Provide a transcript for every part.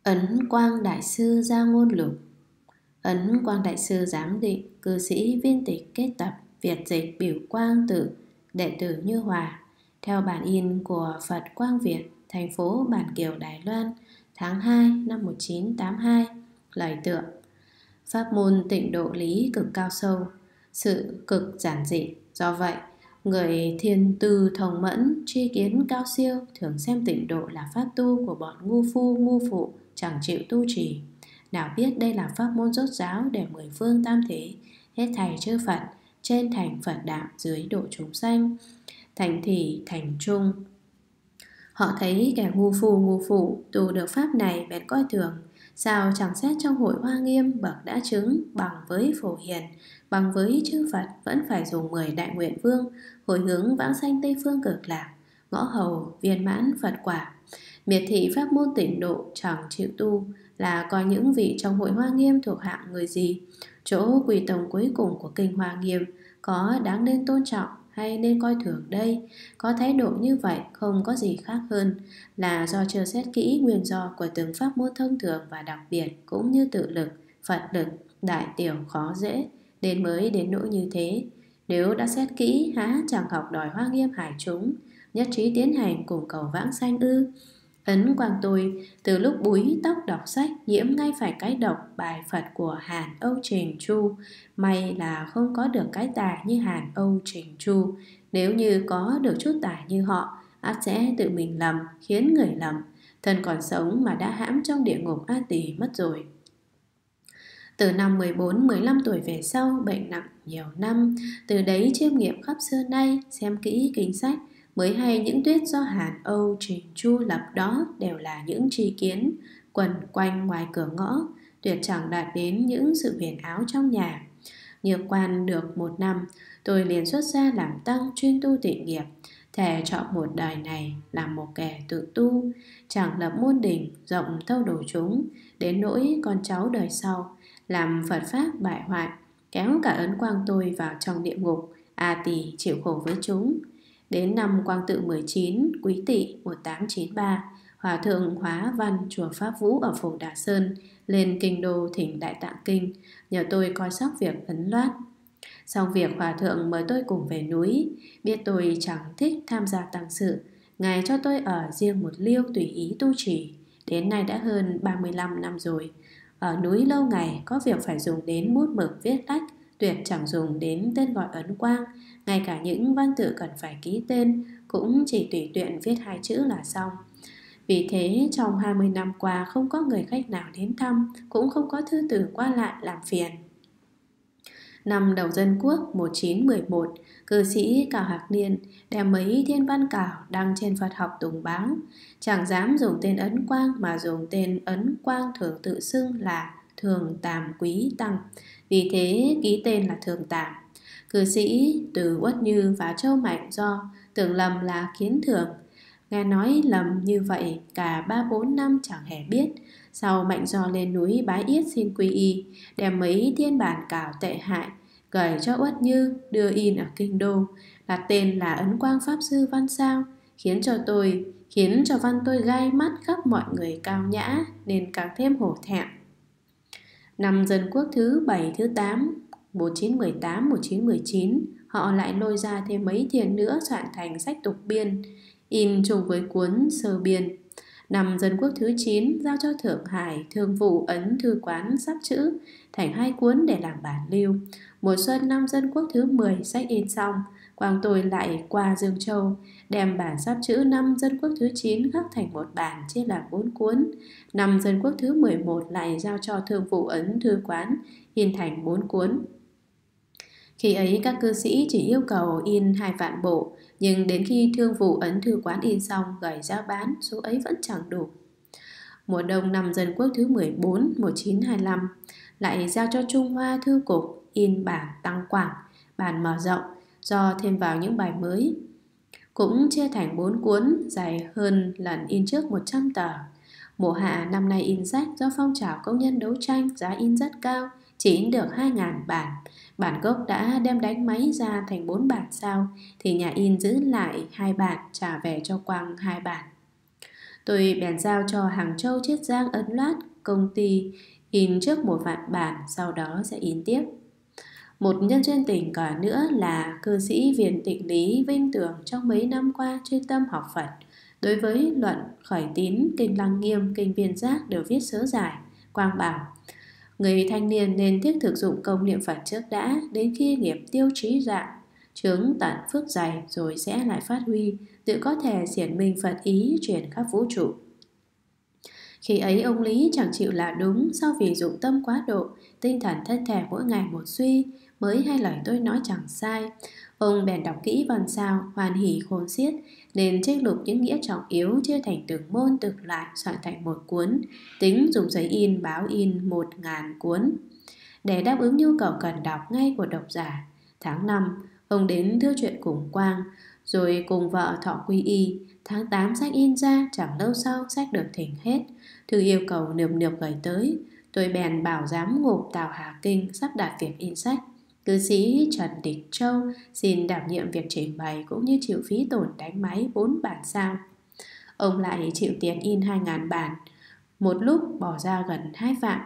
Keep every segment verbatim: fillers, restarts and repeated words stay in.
Ấn Quang Đại Sư Gia Ngôn Lục. Ấn Quang Đại Sư giám định, cư sĩ viên tịch kết tập, Việt dịch Biểu Quang Tự, đệ tử Như Hòa, theo bản in của Phật Quang Việt, thành phố Bản Kiều, Đài Loan, tháng hai năm một nghìn chín trăm tám mươi hai. Lời tựa: pháp môn tịnh độ lý cực cao sâu, sự cực giản dị. Do vậy, người thiên tư thông mẫn, tri kiến cao siêu thường xem tịnh độ là pháp tu của bọn ngu phu ngu phụ, chẳng chịu tu trì. Nào biết đây là pháp môn rốt ráo để mười phương tam thế, hết thảy chư Phật, trên thành Phật đạo, dưới độ chúng sanh, thành thị thành trung. Họ thấy kẻ ngu phu ngu phụ tu được pháp này bèn coi thường. Sao chẳng xét trong hội Hoa Nghiêm bậc đã chứng bằng với Phổ Hiền, bằng với chư Phật vẫn phải dùng mười đại nguyện vương, hồi hướng vãng sanh Tây Phương Cực Lạc, ngõ hầu viên mãn Phật quả. Miệt thị pháp môn tịnh độ chẳng chịu tu, là coi những vị trong hội Hoa Nghiêm thuộc hạng người gì? Chỗ quỳ tổng cuối cùng của kinh Hoa Nghiêm có đáng nên tôn trọng hay nên coi thường đây? Có thái độ như vậy không có gì khác hơn là do chưa xét kỹ nguyên do của từng pháp môn thông thường và đặc biệt, cũng như tự lực, Phật lực, đại tiểu khó dễ, đến mới đến nỗi như thế. Nếu đã xét kỹ, há chẳng học đòi Hoa Nghiêm hải chúng, nhất trí tiến hành cùng cầu vãng sanh ư? Ấn Quang tôi từ lúc búi tóc đọc sách nhiễm ngay phải cái độc bài Phật của Hàn Âu Trình Chu. May là không có được cái tài như Hàn Âu Trình Chu. Nếu như có được chút tài như họ, ắt sẽ tự mình lầm, khiến người lầm. Thân còn sống mà đã hãm trong địa ngục A Tỳ mất rồi. Từ năm mười bốn mười lăm tuổi về sau, bệnh nặng nhiều năm. Từ đấy chiêm nghiệm khắp xưa nay, xem kỹ kinh sách, mới hay những tuyết do Hàn Âu Trình Chu lập đó đều là những tri kiến quẩn quanh ngoài cửa ngõ, tuyệt chẳng đạt đến những sự huyền áo trong nhà. Nhược quan được một năm, tôi liền xuất gia làm tăng chuyên tu tịnh nghiệp, thề chọn một đời này làm một kẻ tự tu, chẳng lập môn đình rộng thâu đồ chúng, đến nỗi con cháu đời sau làm Phật pháp bại hoại, kéo cả Ấn Quang tôi vào trong địa ngục A Tỳ chịu khổ với chúng. Đến năm Quang Tự mười chín, Quý Tỵ một nghìn tám trăm chín mươi ba, Hòa thượng Hóa Văn chùa Pháp Vũ ở Phổ Đà Sơn lên kinh đô thỉnh Đại Tạng Kinh, nhờ tôi coi sóc việc ấn loát. Xong việc, Hòa thượng mời tôi cùng về núi. Biết tôi chẳng thích tham gia tăng sự, ngài cho tôi ở riêng một liêu tùy ý tu trì. Đến nay đã hơn ba mươi lăm năm rồi. Ở núi lâu ngày, có việc phải dùng đến bút mực viết lách, tuyệt chẳng dùng đến tên gọi ấn quang. Ngay cả những văn tự cần phải ký tên cũng chỉ tùy tiện viết hai chữ là xong. Vì thế trong hai mươi năm qua không có người khách nào đến thăm, cũng không có thư tử qua lại làm phiền. Năm đầu Dân Quốc một nghìn chín trăm mười một, cư sĩ Cào Hạc Niên đem mấy thiên văn cảo đăng trên Phật học tùng báo, chẳng dám dùng tên Ấn Quang mà dùng tên Ấn Quang thường tự xưng là Thường Tàm Quý Tăng, vì thế ký tên là Thường Tàm. Cư sĩ từ Uất Như và Châu Mạnh Do tưởng lầm là Kiến Thường. Nghe nói lầm như vậy cả ba bốn năm chẳng hề biết. Sau Mạnh Do lên núi Bái Yết xin quy y, đem mấy thiên bản cảo tệ hại gửi cho Uất Như đưa in ở kinh đô, đặt tên là Ấn Quang Pháp Sư Văn Sao, khiến cho tôi khiến cho văn tôi gai mắt khắp mọi người cao nhã, nên càng thêm hổ thẹn. Năm Dân Quốc thứ bảy thứ tám, một nghìn chín trăm mười tám một nghìn chín trăm mười chín, họ lại lôi ra thêm mấy thiền nữa soạn thành sách tục biên, in chung với cuốn sơ biên. Năm Dân Quốc thứ chín, giao cho Thượng Hải Thương vụ ấn thư quán sắp chữ thành hai cuốn để làm bản lưu. Mùa xuân năm Dân Quốc thứ mười, sách in xong, Quang tôi lại qua Dương Châu, đem bản sắp chữ năm Dân Quốc thứ chín khắc thành một bản chia làm bốn cuốn. Năm Dân Quốc thứ mười một lại giao cho Thương vụ ấn thư quán in thành bốn cuốn. Khi ấy các cư sĩ chỉ yêu cầu in hai vạn bộ, nhưng đến khi Thương vụ ấn thư quán in xong gửi ra bán, số ấy vẫn chẳng đủ. Mùa đông năm Dân Quốc thứ mười bốn, một nghìn chín trăm hai mươi lăm, lại giao cho Trung Hoa Thư Cục in bản Tăng Quảng, bản mở rộng, do thêm vào những bài mới. Cũng chia thành bốn cuốn, dài hơn lần in trước một trăm tờ. Mùa hạ năm nay in sách do phong trào công nhân đấu tranh, giá in rất cao, chỉ in được hai nghìn bản. Bản gốc đã đem đánh máy ra thành bốn bản sao, thì nhà in giữ lại hai bản, trả về cho Quang hai bản. Tôi bèn giao cho Hàng Châu Chiết Giang Ấn Loát công ty in trước một vạn bản, sau đó sẽ in tiếp. Một nhân duyên tình cờ nữa là cư sĩ Viên Tịch Lý Vinh Tường trong mấy năm qua chuyên tâm học Phật. Đối với luận Khởi Tín, kinh Lăng Nghiêm, kinh Viên Giác đều viết sớ giải. Quang bảo người thanh niên nên thiết thực dụng công niệm Phật trước đã, đến khi nghiệp tiêu trí dạng, chướng tận phước dày rồi sẽ lại phát huy, tự có thể diễn minh Phật ý truyền khắp vũ trụ. Khi ấy ông Lý chẳng chịu là đúng, sau vì dụng tâm quá độ, tinh thần thân thể mỗi ngày một suy, mới hai lời tôi nói chẳng sai. Ông bèn đọc kỹ văn sao, hoan hỉ khôn xiết, nên trích lục những nghĩa trọng yếu chia thành từng môn từng loại, soạn thành một cuốn, tính dùng giấy in báo in một ngàn cuốn, để đáp ứng nhu cầu cần đọc ngay của độc giả. Tháng năm, ông đến Thư Chuyện Cùng Quang, rồi cùng vợ thọ quy y. Tháng tám sách in ra, chẳng lâu sau sách được thỉnh hết. Thư yêu cầu nườm nượp gửi tới. Tôi bèn bảo giám ngục Tào Hà Kinh sắp đặt việc in sách. Cư sĩ Trần Địch Châu xin đảm nhiệm việc trình bày cũng như chịu phí tổn đánh máy bốn bản sao. Ông lại chịu tiền in hai ngàn bản, một lúc bỏ ra gần hai vạn.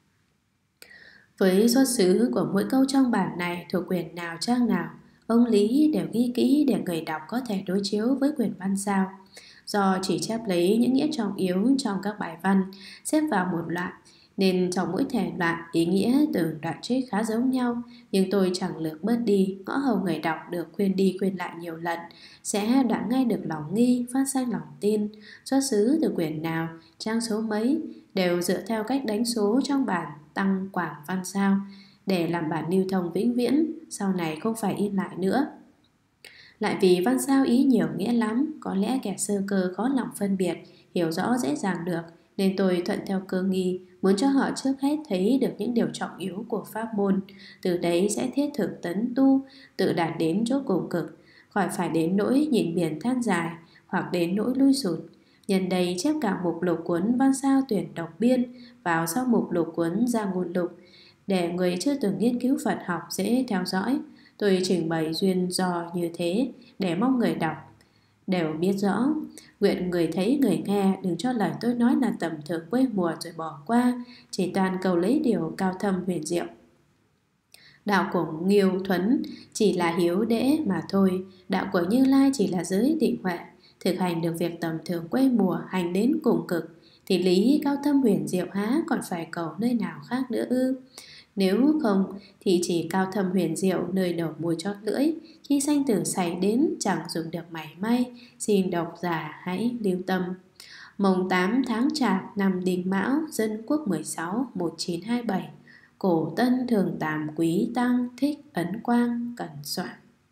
Với xuất xứ của mỗi câu trong bản này thuộc quyển nào trang nào, ông Lý đều ghi kỹ để người đọc có thể đối chiếu với quyển văn sao. Do chỉ chép lấy những nghĩa trọng yếu trong các bài văn, xếp vào một loại, nên trong mỗi thể loại ý nghĩa từ đoạn trích khá giống nhau, nhưng tôi chẳng lược bớt đi, ngõ hầu người đọc được khuyên đi khuyên lại nhiều lần, sẽ đã ngay được lòng nghi, phát sanh lòng tin. Xuất xứ từ quyển nào, trang số mấy, đều dựa theo cách đánh số trong bản Tăng Quảng Văn Sao, để làm bản lưu thông vĩnh viễn, sau này không phải in lại nữa. Lại vì văn sao ý nhiều nghĩa lắm, có lẽ kẻ sơ cơ khó lòng phân biệt, hiểu rõ dễ dàng được, nên tôi thuận theo cơ nghi, muốn cho họ trước hết thấy được những điều trọng yếu của pháp môn, từ đấy sẽ thiết thực tấn tu, tự đạt đến chỗ cùng cực, khỏi phải đến nỗi nhìn biển than dài, hoặc đến nỗi lui sụt. Nhân đây chép cả mục lục cuốn văn sao tuyển độc biên vào sau mục lục cuốn Gia Ngôn Lục, để người chưa từng nghiên cứu Phật học dễ theo dõi. Tôi trình bày duyên do như thế để mong người đọc đều biết rõ. Nguyện người thấy người nghe đừng cho lời tôi nói là tầm thường quê mùa rồi bỏ qua, chỉ toàn cầu lấy điều cao thâm huyền diệu. Đạo của Nghiêu Thuấn chỉ là hiếu đễ mà thôi, đạo của Như Lai chỉ là giới định huệ. Thực hành được việc tầm thường quê mùa, hành đến cùng cực, thì lý cao thâm huyền diệu há còn phải cầu nơi nào khác nữa ư? Nếu không thì chỉ cao thâm huyền diệu nơi đầu môi chót lưỡi, khi sanh tử xảy đến chẳng dùng được mảy may. Xin độc giả hãy lưu tâm. Mồng tám tháng Chạp năm Đinh Mão, Dân Quốc mười sáu một nghìn chín trăm hai mươi bảy. Cổ Tân Thường Tàm Quý Tăng Thích Ấn Quang cẩn soạn.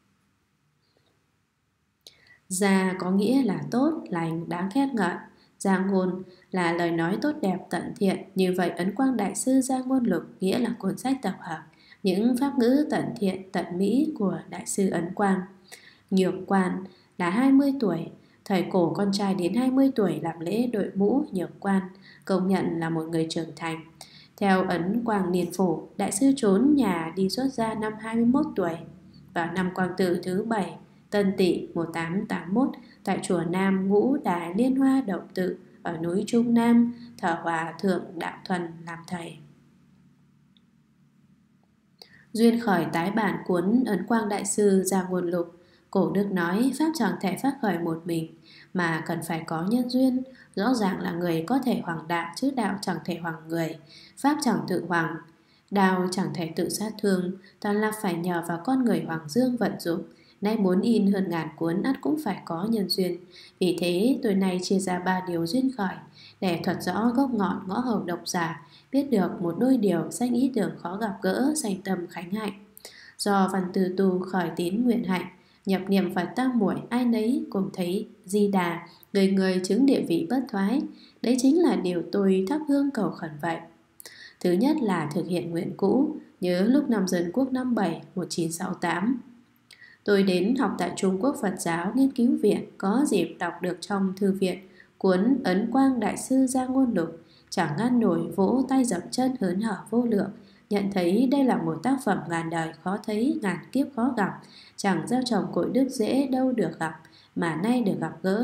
Gia có nghĩa là tốt, lành, đáng khen ngợi. Gia ngôn là lời nói tốt đẹp tận thiện. Như vậy Ấn Quang Đại Sư Gia Ngôn Lục nghĩa là cuốn sách tập hợp những pháp ngữ tận thiện tận mỹ của Đại sư Ấn Quang. Nhược Quan là hai mươi tuổi. Thời cổ con trai đến hai mươi tuổi làm lễ đội mũ nhược quan, công nhận là một người trưởng thành. Theo Ấn Quang Niên Phủ, Đại sư trốn nhà đi xuất gia năm hai mươi mốt tuổi. Vào năm Quang Tự thứ bảy Tân Tỵ một nghìn tám trăm tám mươi mốt, tại chùa Nam Ngũ Đà Liên Hoa Động Tự ở núi Trung Nam, thờ Hòa Thượng Đạo Thuần làm thầy. Duyên khởi tái bản cuốn Ấn Quang Đại Sư Gia Ngôn Lục. Cổ đức nói pháp chẳng thể phát khởi một mình, mà cần phải có nhân duyên. Rõ ràng là người có thể hoàng đạo, chứ đạo chẳng thể hoàng người. Pháp chẳng tự hoàng, đao chẳng thể tự sát thương, toàn là phải nhờ vào con người hoàng dương vận dụng. Nay muốn in hơn ngàn cuốn ắt cũng phải có nhân duyên. Vì thế tôi nay chia ra ba điều duyên khởi, để thuật rõ gốc ngọn ngõ hầu độc giả, biết được một đôi điều sanh ý tưởng khó gặp gỡ, sanh tâm khánh hạnh. Do văn từ tu khởi tín nguyện hạnh, nhập niệm Phật tam muội ai nấy cùng thấy Di Đà, người người chứng địa vị bất thoái. Đấy chính là điều tôi thắp hương cầu khẩn vậy. Thứ nhất là thực hiện nguyện cũ. Nhớ lúc năm Dân Quốc năm bảy một nghìn chín trăm sáu mươi tám, tôi đến học tại Trung Quốc Phật giáo Nghiên cứu Viện, có dịp đọc được trong thư viện cuốn Ấn Quang Đại Sư Gia Ngôn Lục, chẳng ngăn nổi vỗ tay dậm chân hớn hở vô lượng, nhận thấy đây là một tác phẩm ngàn đời khó thấy, ngàn kiếp khó gặp, chẳng gieo trồng cội đức dễ đâu được gặp, mà nay được gặp gỡ.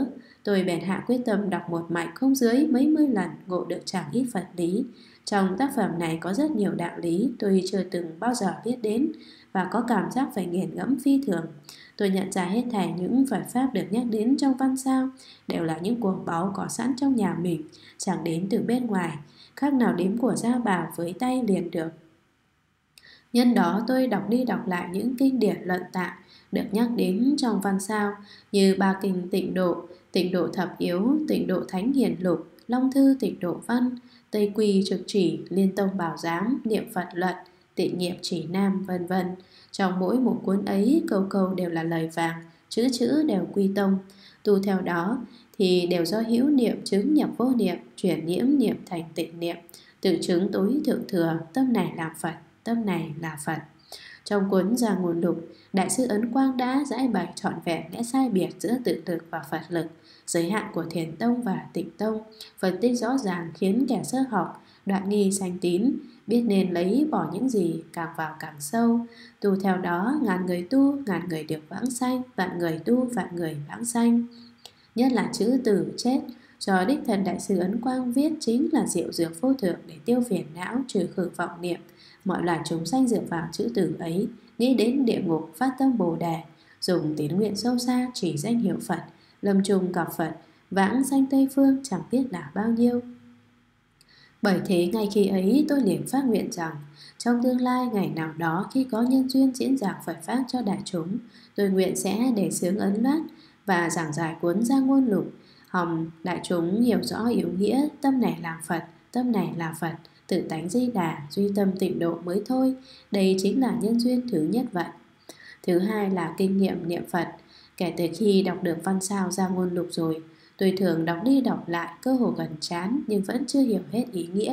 Tôi bèn hạ quyết tâm đọc một mạch không dưới mấy mươi lần, ngộ được chẳng ít Phật lý. Trong tác phẩm này có rất nhiều đạo lý tôi chưa từng bao giờ biết đến và có cảm giác phải nghiền ngẫm phi thường. Tôi nhận ra hết thảy những Phật pháp được nhắc đến trong văn sao đều là những của báu có sẵn trong nhà mình, chẳng đến từ bên ngoài, khác nào đếm của gia bảo với tay liền được. Nhân đó tôi đọc đi đọc lại những kinh điển luận tạng được nhắc đến trong văn sao như Ba Kinh Tịnh Độ, Tịnh Độ Thập Yếu, Tịnh Độ Thánh Hiền Lục, Long Thư Tịnh Độ Văn, Tây Quy Trực Chỉ, Liên Tông Bảo Giám, Niệm Phật Luận, Tịnh Nghiệp Chỉ Nam, vân vân. Trong mỗi một cuốn ấy, câu câu đều là lời vàng, chữ chữ đều quy tông. Tu theo đó thì đều do hữu niệm chứng nhập vô niệm, chuyển nhiễm niệm thành tịnh niệm, tự chứng tối thượng thừa, tâm này làm Phật, tâm này là Phật. Trong cuốn Gia Ngôn Lục, Đại sư Ấn Quang đã giải bày trọn vẹn lẽ sai biệt giữa tự lực và Phật lực, giới hạn của Thiền Tông và Tịnh Tông, phân tích rõ ràng khiến kẻ sơ học đoạn nghi sanh tín, biết nên lấy bỏ những gì, càng vào càng sâu. Tu theo đó, ngàn người tu, ngàn người được vãng sanh, vạn người tu, vạn người vãng sanh. Nhất là chữ tử chết, do đích thần Đại sư Ấn Quang viết chính là diệu dược vô thượng để tiêu phiền não, trừ khử vọng niệm. Mọi loài chúng sanh dựa vào chữ tử ấy, nghĩ đến địa ngục, phát tâm Bồ Đề, dùng tín nguyện sâu xa chỉ danh hiệu Phật, lâm chung gặp Phật, vãng sanh Tây Phương chẳng biết là bao nhiêu. Bởi thế ngay khi ấy tôi liền phát nguyện rằng trong tương lai ngày nào đó khi có nhân duyên diễn giảng Phật pháp cho đại chúng, tôi nguyện sẽ để xướng ấn loát và giảng giải cuốn Gia Ngôn Lục, hòng đại chúng hiểu rõ yếu nghĩa tâm này làm Phật, tâm này là Phật, tự tánh Di Đà, duy tâm tịnh độ mới thôi. Đây chính là nhân duyên thứ nhất vậy. Thứ hai là kinh nghiệm niệm Phật. Kể từ khi đọc được văn sao Gia Ngôn Lục rồi, tôi thường đọc đi đọc lại, cơ hồ gần chán nhưng vẫn chưa hiểu hết ý nghĩa.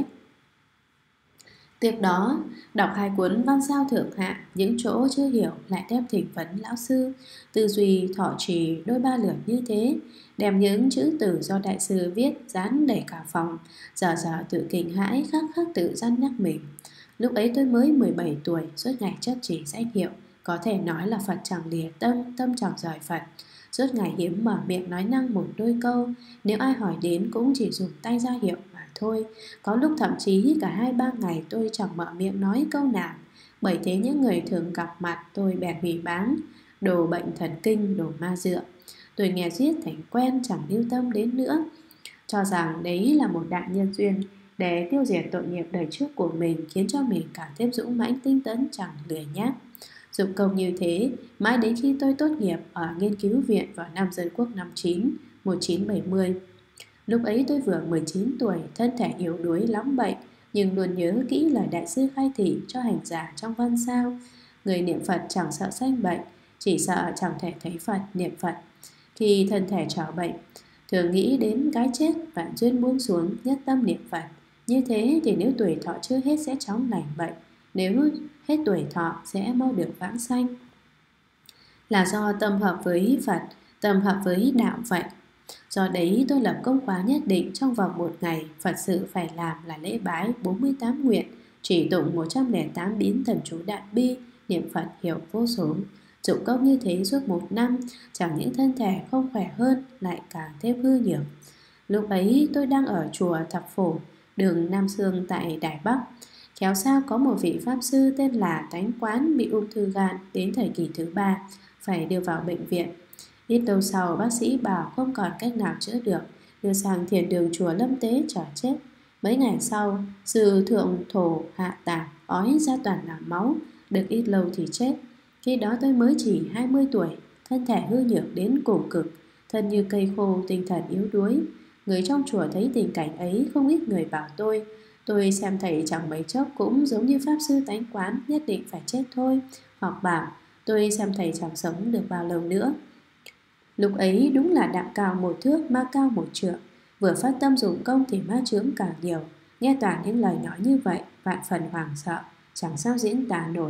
Tiếp đó, đọc hai cuốn văn sao thượng hạ, những chỗ chưa hiểu lại đem thỉnh vấn lão sư, tư duy thọ trì đôi ba lượt như thế, đem những chữ từ do đại sư viết dán đầy cả phòng, giờ giờ tự kinh hãi, khắc khắc tự dăn nhắc mình. Lúc ấy tôi mới mười bảy tuổi, suốt ngày chấp chỉ danh hiệu, có thể nói là Phật chẳng lìa tâm, tâm chẳng rời Phật. Suốt ngày hiếm mở miệng nói năng một đôi câu, nếu ai hỏi đến cũng chỉ dùng tay ra hiệu mà thôi. Có lúc thậm chí cả hai ba ngày tôi chẳng mở miệng nói câu nào. Bởi thế những người thường gặp mặt tôi bèn hủy báng, đồ bệnh thần kinh, đồ ma dựa. Tôi nghe giết thành quen, chẳng lưu tâm đến nữa, cho rằng đấy là một đại nhân duyên để tiêu diệt tội nghiệp đời trước của mình, khiến cho mình càng thêm dũng mãnh tinh tấn, chẳng lười nhác. Dụng công như thế, mãi đến khi tôi tốt nghiệp ở nghiên cứu viện vào năm Dân Quốc năm chín, một nghìn chín trăm bảy mươi. Lúc ấy tôi vừa mười chín tuổi, thân thể yếu đuối lắm bệnh, nhưng luôn nhớ kỹ lời đại sư khai thị cho hành giả trong văn sao. Người niệm Phật chẳng sợ sanh bệnh, chỉ sợ chẳng thể thấy Phật, niệm Phật. Khi thân thể trở bệnh, thường nghĩ đến cái chết, vạn duyên buông xuống, nhất tâm niệm Phật. Như thế thì nếu tuổi thọ chưa hết sẽ chóng lành bệnh, nếu hết tuổi thọ sẽ mau được vãng sanh. Là do tâm hợp với Phật, tâm hợp với đạo vậy. Do đấy tôi lập công khóa nhất định trong vòng một ngày, Phật sự phải làm là lễ bái bốn mươi tám nguyện, chỉ tụng một trăm lẻ tám biến thần chú Đại Bi, niệm Phật hiệu vô số. Dụng công như thế suốt một năm, chẳng những thân thể không khỏe hơn, lại càng thêm hư nhược. Lúc ấy tôi đang ở chùa Thập Phổ, đường Nam Sương tại Đài Bắc. Khéo sao có một vị pháp sư tên là Tánh Quán bị ung thư gan đến thời kỳ thứ ba, phải đưa vào bệnh viện. Ít lâu sau bác sĩ bảo không còn cách nào chữa được, đưa sang thiền đường chùa Lâm Tế chờ chết. Mấy ngày sau, sư thượng thổ hạ tạng, ói ra toàn là máu, được ít lâu thì chết. Khi đó tôi mới chỉ hai mươi tuổi, thân thể hư nhược đến cùng cực, thân như cây khô, tinh thần yếu đuối. Người trong chùa thấy tình cảnh ấy, không ít người bảo tôi, tôi xem thầy chẳng mấy chốc cũng giống như pháp sư Tánh Quán, nhất định phải chết thôi. Hoặc bảo tôi xem thầy chẳng sống được bao lâu nữa. Lúc ấy đúng là đạo cao một thước, ma cao một trượng. Vừa phát tâm dụng công thì ma chướng càng nhiều. Nghe toàn những lời nói như vậy, vạn phần hoảng sợ, chẳng sao diễn tả nổi.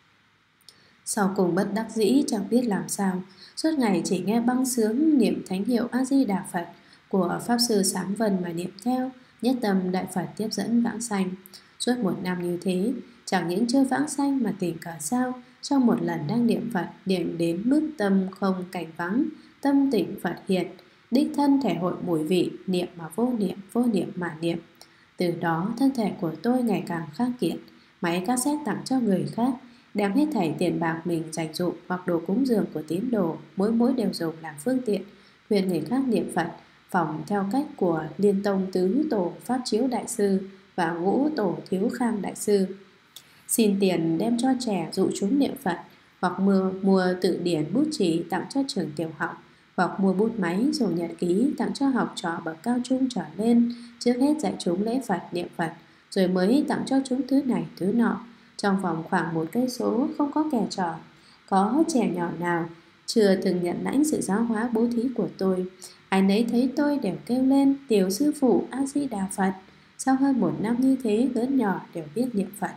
Sau cùng bất đắc dĩ chẳng biết làm sao, suốt ngày chỉ nghe băng sướng niệm thánh hiệu A Di Đà Phật của pháp sư Sáng Vân mà niệm theo, nhất tâm đại Phật tiếp dẫn vãng sanh. Suốt một năm như thế, chẳng những chưa vãng sanh mà tình cờ sao, trong một lần đang niệm Phật, niệm đến mức tâm không cảnh vắng, tâm tịnh Phật hiện, đích thân thể hội mùi vị, niệm mà vô niệm, vô niệm mà niệm. Từ đó thân thể của tôi ngày càng khang kiện. Máy cassette tặng cho người khác, đem hết thảy tiền bạc mình dành dụm hoặc đồ cúng dường của tín đồ, mỗi mỗi đều dùng làm phương tiện khuyên người khác niệm Phật, phỏng theo cách của Liên Tông Tứ Tổ Pháp Chiếu Đại Sư và Ngũ Tổ Thiếu Khang Đại Sư. Xin tiền đem cho trẻ dụ chúng niệm Phật, hoặc mua, mua tự điển bút chì tặng cho trường tiểu học, hoặc mua bút máy rồi nhật ký tặng cho học trò bậc cao trung trở lên. Trước hết dạy chúng lễ Phật, niệm Phật, rồi mới tặng cho chúng thứ này thứ nọ. Trong vòng khoảng một cây số không có kẻ trò, có trẻ nhỏ nào chưa từng nhận lãnh sự giáo hóa bố thí của tôi. Ai nấy thấy tôi đều kêu lên: tiểu sư phụ A Di Đà Phật. Sau hơn một năm như thế, lớn nhỏ đều biết niệm Phật.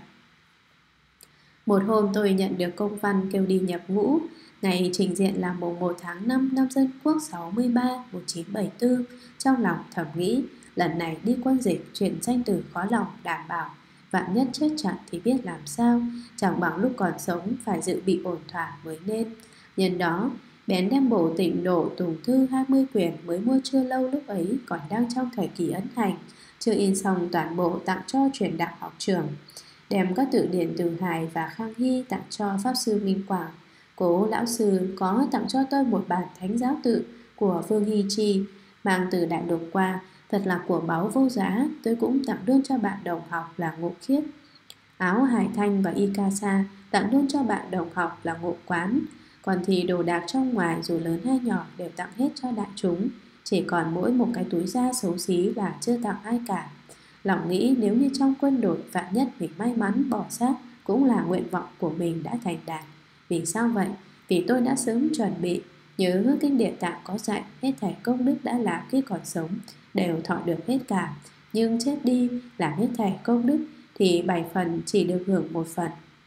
Một hôm tôi nhận được công văn kêu đi nhập ngũ. Ngày trình diện là mùng một tháng năm năm Dân Quốc sáu mươi ba một nghìn chín trăm bảy mươi tư. Trong lòng thầm nghĩ, lần này đi quân dịch, chuyện danh từ khó lòng đảm bảo. Vạn nhất chết trận thì biết làm sao, chẳng bằng lúc còn sống phải dự bị ổn thỏa mới nên. Nhân đó, bèn đem bộ Tịnh Độ Tùng Thư hai mươi quyển mới mua chưa lâu, lúc ấy còn đang trong thời kỳ ấn hành, chưa in xong toàn bộ tặng cho truyền đạo học trường. Đem các tự điển Từ Hải và Khang Hy tặng cho Pháp Sư Minh Quảng. Cố lão sư có tặng cho tôi một bản thánh giáo tự của Vương Hy Chi, mang từ Đại Lục qua, thật là của báu vô giá. Tôi cũng tặng luôn cho bạn đồng học là Ngộ Khiết. Áo Hải Thanh và Y Ca Sa tặng luôn cho bạn đồng học là Ngộ Quán. Còn thì đồ đạc trong ngoài dù lớn hay nhỏ đều tặng hết cho đại chúng. Chỉ còn mỗi một cái túi da xấu xí là chưa tặng ai cả. Lòng nghĩ nếu như trong quân đội vạn nhất mình may mắn bỏ xác, cũng là nguyện vọng của mình đã thành đạt. Vì sao vậy? Vì tôi đã sớm chuẩn bị. Nhớ kinh Địa Tạng có dạy, hết thảy công đức đã làm khi còn sống đều thọ được hết cả, nhưng chết đi làm hết thảy công đức thì bảy phần chỉ được hưởng một phần.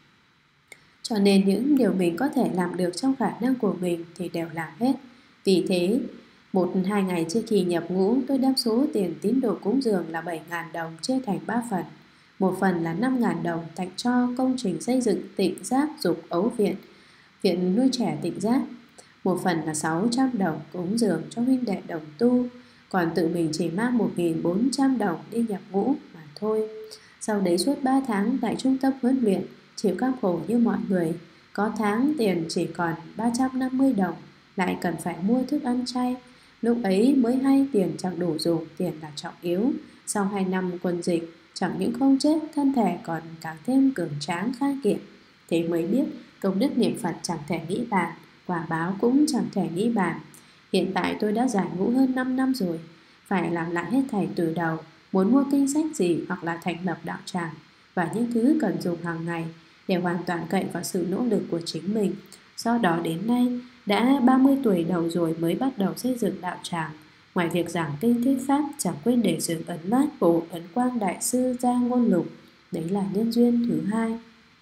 Cho nên những điều mình có thể làm được trong khả năng của mình thì đều làm hết. Vì thế, một hai ngày trước khi nhập ngũ, tôi đem số tiền tín đồ cúng dường là bảy nghìn đồng chia thành ba phần. Một phần là năm nghìn đồng tặng cho công trình xây dựng Tịnh Giác Dục Ấu Viện, viện nuôi trẻ Tịnh Giác. Một phần là sáu trăm đồng cúng dường cho huynh đệ đồng tu. Còn tự mình chỉ mang một nghìn bốn trăm đồng đi nhập ngũ mà thôi. Sau đấy suốt ba tháng tại trung tâm huấn luyện, chịu cam khổ như mọi người. Có tháng tiền chỉ còn ba trăm năm mươi đồng, lại cần phải mua thức ăn chay. Lúc ấy mới hay tiền chẳng đủ dùng, tiền là trọng yếu. Sau hai năm quân dịch, chẳng những không chết, thân thể còn càng thêm cường tráng khang kiện. Thế mới biết công đức niệm Phật chẳng thể nghĩ bàn, quả báo cũng chẳng thể nghĩ bàn. Hiện tại tôi đã giải ngũ hơn năm năm rồi, phải làm lại hết thảy từ đầu. Muốn mua kinh sách gì hoặc là thành lập đạo tràng và những thứ cần dùng hàng ngày để hoàn toàn cậy vào sự nỗ lực của chính mình. Do đó đến nay đã ba mươi tuổi đầu rồi mới bắt đầu xây dựng đạo tràng. Ngoài việc giảng kinh thuyết pháp, chẳng quên để dựng ấn loát bộ Ấn Quang Đại Sư Gia Ngôn Lục. Đấy là nhân duyên thứ hai.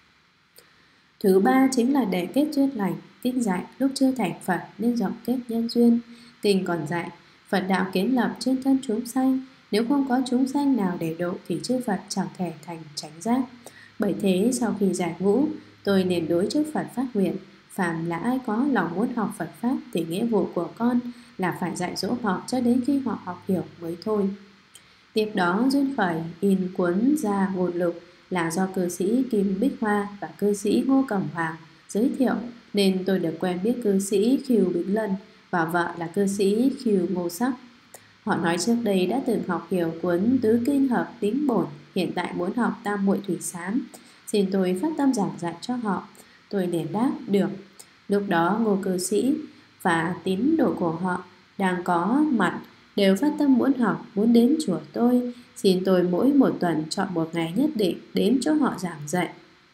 Thứ ba chính là để kết duyên lành. Kinh dạy lúc chưa thành Phật nên rộng kết nhân duyên. Kinh còn dạy Phật đạo kiến lập trên thân chúng sanh, nếu không có chúng sanh nào để độ thì chư Phật chẳng thể thành chánh giác. Bởi thế sau khi giải ngũ, tôi nên đối trước Phật phát nguyện, phàm là ai có lòng muốn học Phật pháp thì nghĩa vụ của con là phải dạy dỗ họ cho đến khi họ học hiểu mới thôi. Tiếp đó duyên khởi in cuốn Gia Ngôn Lục là do cư sĩ Kim Bích Hoa và cư sĩ Ngô Cẩm Hoàng giới thiệu, nên tôi được quen biết cư sĩ Khưu Bính Lân và vợ là cư sĩ Khưu Ngô Sắc. Họ nói trước đây đã từng học hiểu cuốn Tứ Kinh Hợp Tính Bổn, hiện tại muốn học Tam Muội Thủy Sám, xin tôi phát tâm giảng dạy cho họ. Tôi liền đáp được. Lúc đó Ngô cư sĩ và tín đồ của họ đang có mặt đều phát tâm muốn học, muốn đến chùa tôi. Xin tôi mỗi một tuần chọn một ngày nhất định đến chỗ họ giảng dạy.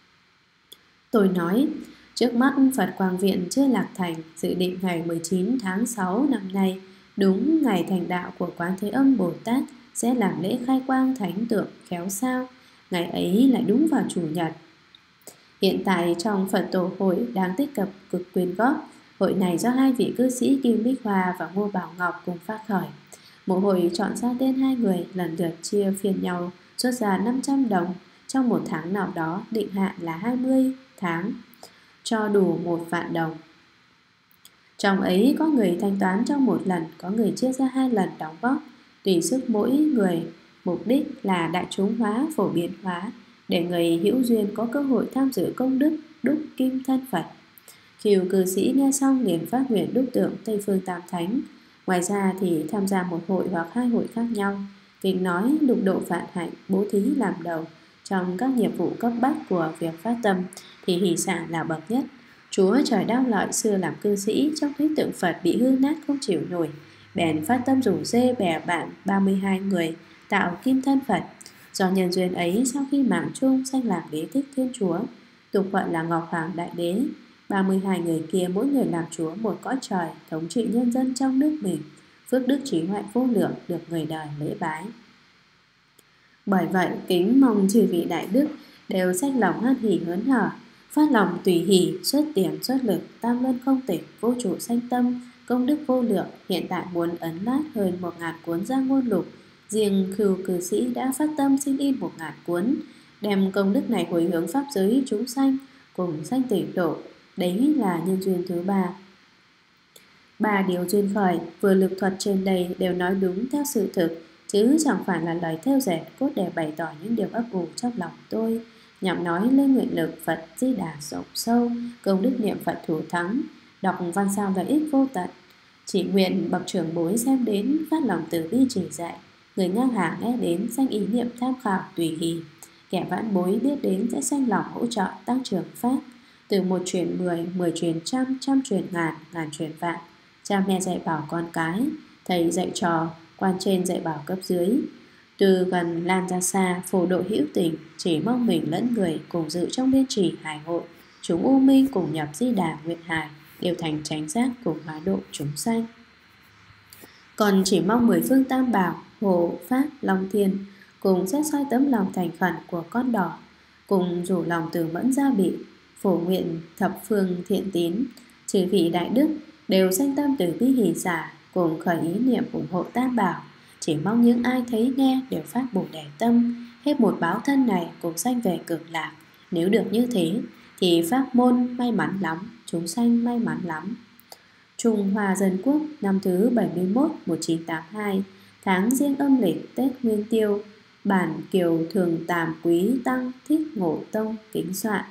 Tôi nói, trước mắt Phật Quang Viện chưa lạc thành, dự định ngày mười chín tháng sáu năm nay, đúng ngày thành đạo của Quán Thế Âm Bồ Tát, sẽ làm lễ khai quang thánh tượng, khéo sao ngày ấy lại đúng vào chủ nhật. Hiện tại trong Phật Tổ hội đang tích cực cực quyên góp. Hội này do hai vị cư sĩ Kim Bích Hoa và Ngô Bảo Ngọc cùng phát khởi. Mỗi hội chọn ra tên hai người, lần lượt chia phiên nhau xuất ra năm trăm đồng trong một tháng nào đó, định hạn là hai mươi tháng, cho đủ một vạn đồng. Trong ấy có người thanh toán trong một lần, có người chia ra hai lần đóng góp, tùy sức mỗi người. Mục đích là đại chúng hóa, phổ biến hóa, để người hữu duyên có cơ hội tham dự công đức đúc kim thân Phật. Kiều cư sĩ nghe xong liền phát nguyện đúc tượng Tây Phương Tam Thánh. Ngoài ra thì tham gia một hội hoặc hai hội khác nhau, kinh nói, lục độ phạn hạnh, bố thí làm đầu. Trong các nhiệm vụ cấp bách của việc phát tâm thì hỷ xả là bậc nhất. Chúa trời Đao Lợi xưa làm cư sĩ, trong thấy tượng Phật bị hư nát không chịu nổi, bèn phát tâm rủ dê bè bạn ba mươi hai người tạo kim thân Phật. Do nhân duyên ấy, sau khi mạng chung sanh làm đế thích Thiên Chúa, tục gọi là Ngọc Hoàng Đại Đế. ba mươi hai người kia mỗi người làm chúa một cõi trời, thống trị nhân dân trong nước mình, phước đức trí huệ vô lượng, được người đời lễ bái. Bởi vậy kính mong chư vị đại đức đều sách lòng hoan hỉ hớn hở, phát lòng tùy hỷ, xuất tiền xuất lực, tam luân không tịch, vô trụ sanh tâm, công đức vô lượng. Hiện tại muốn ấn nát hơn một ngàn cuốn Gia Ngôn Lục, riêng Khưu cư sĩ đã phát tâm xin in một ngàn cuốn, đem công đức này hồi hướng pháp giới chúng sanh cùng sanh tịnh độ. Đấy là nhân duyên thứ ba. Ba điều duyên khởi vừa lực thuật trên đây đều nói đúng theo sự thực, chứ chẳng phải là lời theo dệt cốt để bày tỏ những điều ấp ủ trong lòng tôi, nhằm nói lên nguyện lực Phật Di Đà rộng sâu, công đức niệm Phật thủ thắng, đọc văn sao lợi ích vô tận. Chỉ nguyện bậc trưởng bối xem đến, phát lòng từ bi chỉ dạy, người ngang hàng nghe đến sanh ý niệm tham khảo tùy hỷ, kẻ vãn bối biết đến sẽ sanh lòng hỗ trợ tăng trưởng pháp. Từ một truyền mười, mười truyền trăm, trăm truyền ngàn, ngàn truyền vạn. Cha mẹ dạy bảo con cái, thầy dạy trò, quan trên dạy bảo cấp dưới. Từ gần lan ra xa, phổ độ hữu tình, chỉ mong mình lẫn người cùng dự trong biên trì hải hội. Chúng u minh cùng nhập Di Đà nguyện hải, đều thành chánh giác cùng hóa độ chúng sanh. Còn chỉ mong mười phương tam bảo, hộ, pháp, long thiên, cùng xét soi tấm lòng thành khẩn của con đỏ, cùng rủ lòng từ mẫn gia bị, phổ nguyện thập phương thiện tín, chư vị đại đức đều sanh tâm từ bi hỷ xả, cùng khởi ý niệm ủng hộ tam bảo. Chỉ mong những ai thấy nghe đều phát bồ đề tâm, hết một báo thân này cùng sanh về cực lạc. Nếu được như thế thì pháp môn may mắn lắm, chúng sanh may mắn lắm. Trung Hoa Dân Quốc năm thứ bảy mươi mốt, một nghìn chín trăm tám mươi hai, tháng Giêng âm lịch, Tết Nguyên Tiêu, bản Kiều Thường Tàm Quý Tăng Thích Ngộ Tông kính soạn.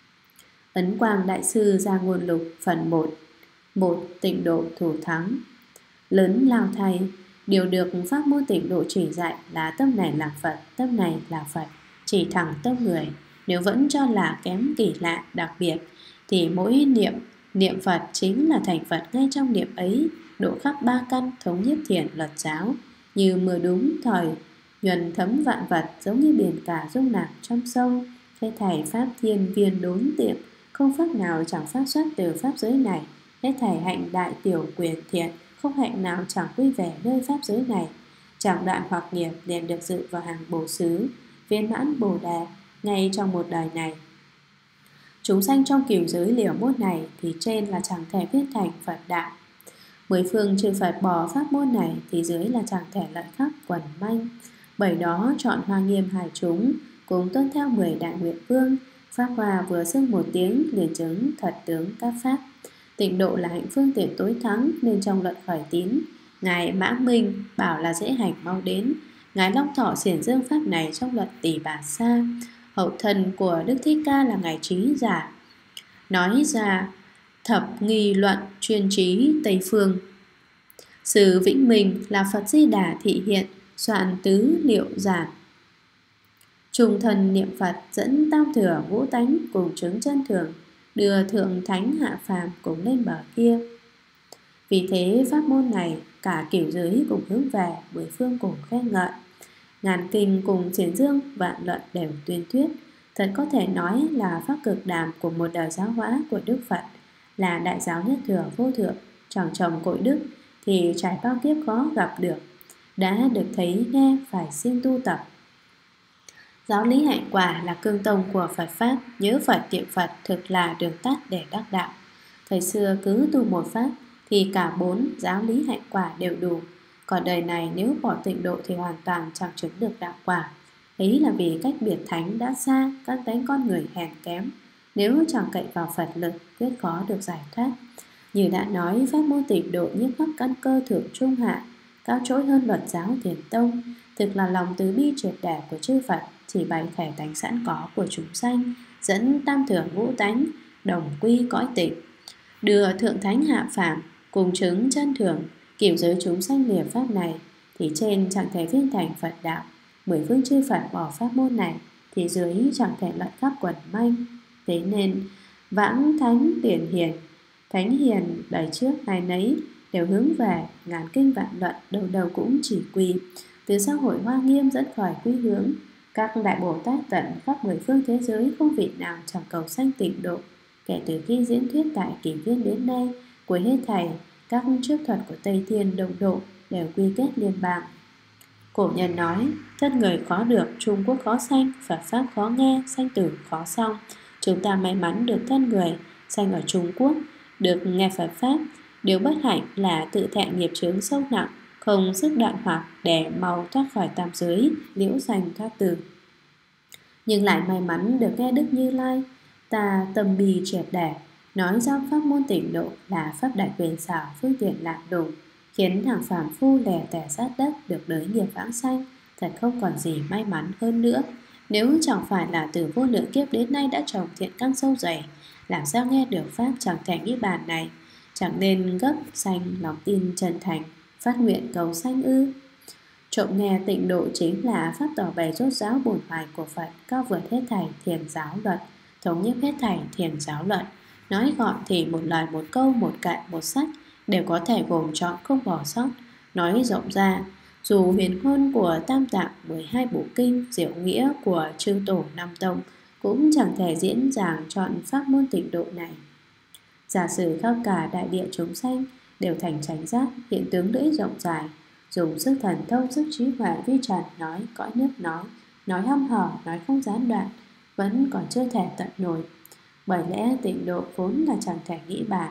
Ấn Quang Đại Sư Gia Ngôn Lục phần một. Một. Tịnh độ thủ thắng. Lớn lao thay, điều được pháp môn tịnh độ chỉ dạy là tâm này là Phật, tâm này là Phật, chỉ thẳng tâm người. Nếu vẫn cho là kém kỳ lạ đặc biệt thì mỗi niệm niệm Phật chính là thành Phật ngay trong niệm ấy, độ khắp ba căn, thống nhất thiện luật giáo, như mưa đúng thời, nhuần thấm vạn vật, giống như biển cả dung nạp trong sông. Hết thảy pháp thiên viên đốn tiệm, không pháp nào chẳng phát xuất từ pháp giới này. Hết thảy hạnh đại tiểu quyền thiện, không hạnh nào chẳng quy về nơi pháp giới này. Chẳng đoạn hoặc nghiệp liền được dự vào hàng bổ xứ, viên mãn bồ đề ngay trong một đời này. Chúng sanh trong cửu giới liễu môn này thì trên là chẳng thể viết thành Phật đạo. Mười phương chư Phật bỏ pháp môn này thì dưới là chẳng thể lợi khắp quần manh. Bởi đó chọn Hoa Nghiêm hải chúng cùng tuân theo mười đại nguyện vương. Pháp Hoa vừa xưng một tiếng liền chứng thật tướng các pháp. Tịnh độ là hạnh phương tiện tối thắng, nên trong luận khởi tín Ngài Mã Minh bảo là dễ hành mau đến. Ngài Long Thọ xiển dương pháp này trong luận Tỷ Bà Sa. Hậu thần của Đức Thích Ca là Ngài Trí Giả, nói ra thập nghi luận chuyên trí Tây Phương. Sử Vĩnh Minh là Phật Di Đà thị hiện, soạn tứ liệu giản. Trùng thần niệm Phật dẫn tam thừa ngũ tánh cùng chứng chân thường, đưa thượng thánh hạ phàm cùng lên bờ kia. Vì thế pháp môn này cả cửu giới cùng hướng về, mười phương cùng khen ngợi. Ngàn kinh cùng xiển dương vạn luận đều tuyên thuyết. Thật có thể nói là pháp cực đàm của một đời giáo hóa của Đức Phật, là đại giáo nhất thừa vô thượng, chẳng trồng cội đức thì trải bao kiếp khó gặp được. Đã được thấy nghe phải siêng tu tập. Giáo lý hạnh quả là cương tông của Phật Pháp, nhớ Phật tiệm Phật thực là đường tắt để đắc đạo. Thời xưa cứ tu một pháp thì cả bốn giáo lý hạnh quả đều đủ. Còn đời này nếu bỏ tịnh độ thì hoàn toàn chẳng chứng được đạo quả. Ấy là vì cách biệt thánh đã xa, căn tánh con người hèn kém. Nếu chẳng cậy vào Phật lực, quyết khó được giải thoát. Như đã nói, pháp môn tịnh độ nhiếp khắp căn cơ thượng trung hạ, cao trỗi hơn luật giáo thiền tông, thực là lòng từ bi triệt để của chư Phật, chỉ bày thể tánh sẵn có của chúng sanh, dẫn tam thừa ngũ tánh đồng quy cõi tịnh, đưa thượng thánh hạ phàm cùng chứng chân thường, kiểu giới chúng sanh lìa pháp này thì trên chẳng thể viên thành Phật đạo. Mười phương chư Phật bỏ pháp môn này thì dưới chẳng thể luận khắp quần manh. Thế nên vãng thánh điển hiền, thánh hiền đời trước ai nấy đều hướng về ngàn kinh vạn luận, đầu đầu cũng chỉ quy từ xã hội Hoa Nghiêm dẫn khỏi quy hướng. Các đại Bồ Tát tận khắp mười phương thế giới không vị nào chẳng cầu sanh tịnh độ. Kể từ khi diễn thuyết tại Kỷ Viên đến nay, cuối hết thảy các trước thuật của Tây Thiên đồng độ đều quy kết liên bang. Cổ nhân nói, thân người khó được, Trung Quốc khó sanh, Phật pháp khó nghe, sanh tử khó xong. Chúng ta may mắn được thân người, sanh ở Trung Quốc, được nghe Phật pháp. Điều bất hạnh là tự thẹn nghiệp chướng sâu nặng, không sức đoạn hoặc để mau thoát khỏi tam giới, liễu sanh thoát tử. Nhưng lại may mắn được nghe Đức Như Lai ta tâm bì triệt để nói rằng pháp môn tịnh độ là pháp đại quyền xảo, phương tiện lạc đùng, khiến hàng phàm phu lẻ tẻ sát đất được đới nghiệp vãng sanh. Thật không còn gì may mắn hơn nữa. Nếu chẳng phải là từ vô lượng kiếp đến nay đã trồng thiện căn sâu dày, làm sao nghe được pháp chẳng thể nghĩ bàn này? Chẳng nên gấp sanh lòng tin chân thành, phát nguyện cầu sanh ư? Trộm nghe tịnh độ chính là pháp tỏ bày rốt ráo bổn hoài của Phật, cao vượt hết thảy thiền giáo luật, thống nhất hết thảy thiền giáo luật. Nói gọn thì một lời một câu, một cạnh một sách đều có thể gồm trọn không bỏ sót. Nói rộng ra, dù huyền ngôn của Tam Tạng, mười hai bộ kinh, diệu nghĩa của chư tổ năm tông cũng chẳng thể diễn giảng trọn pháp môn tịnh độ này. Giả sử khắp cả đại địa chúng sanh đều thành chánh giác, hiện tướng lưỡi rộng dài, dùng sức thần thông, sức trí huệ vi trần nói cõi nước nói, nói hăm hở, nói không gián đoạn, vẫn còn chưa thể tận nổi. Bởi lẽ tịnh độ vốn là chẳng thể nghĩ bàn.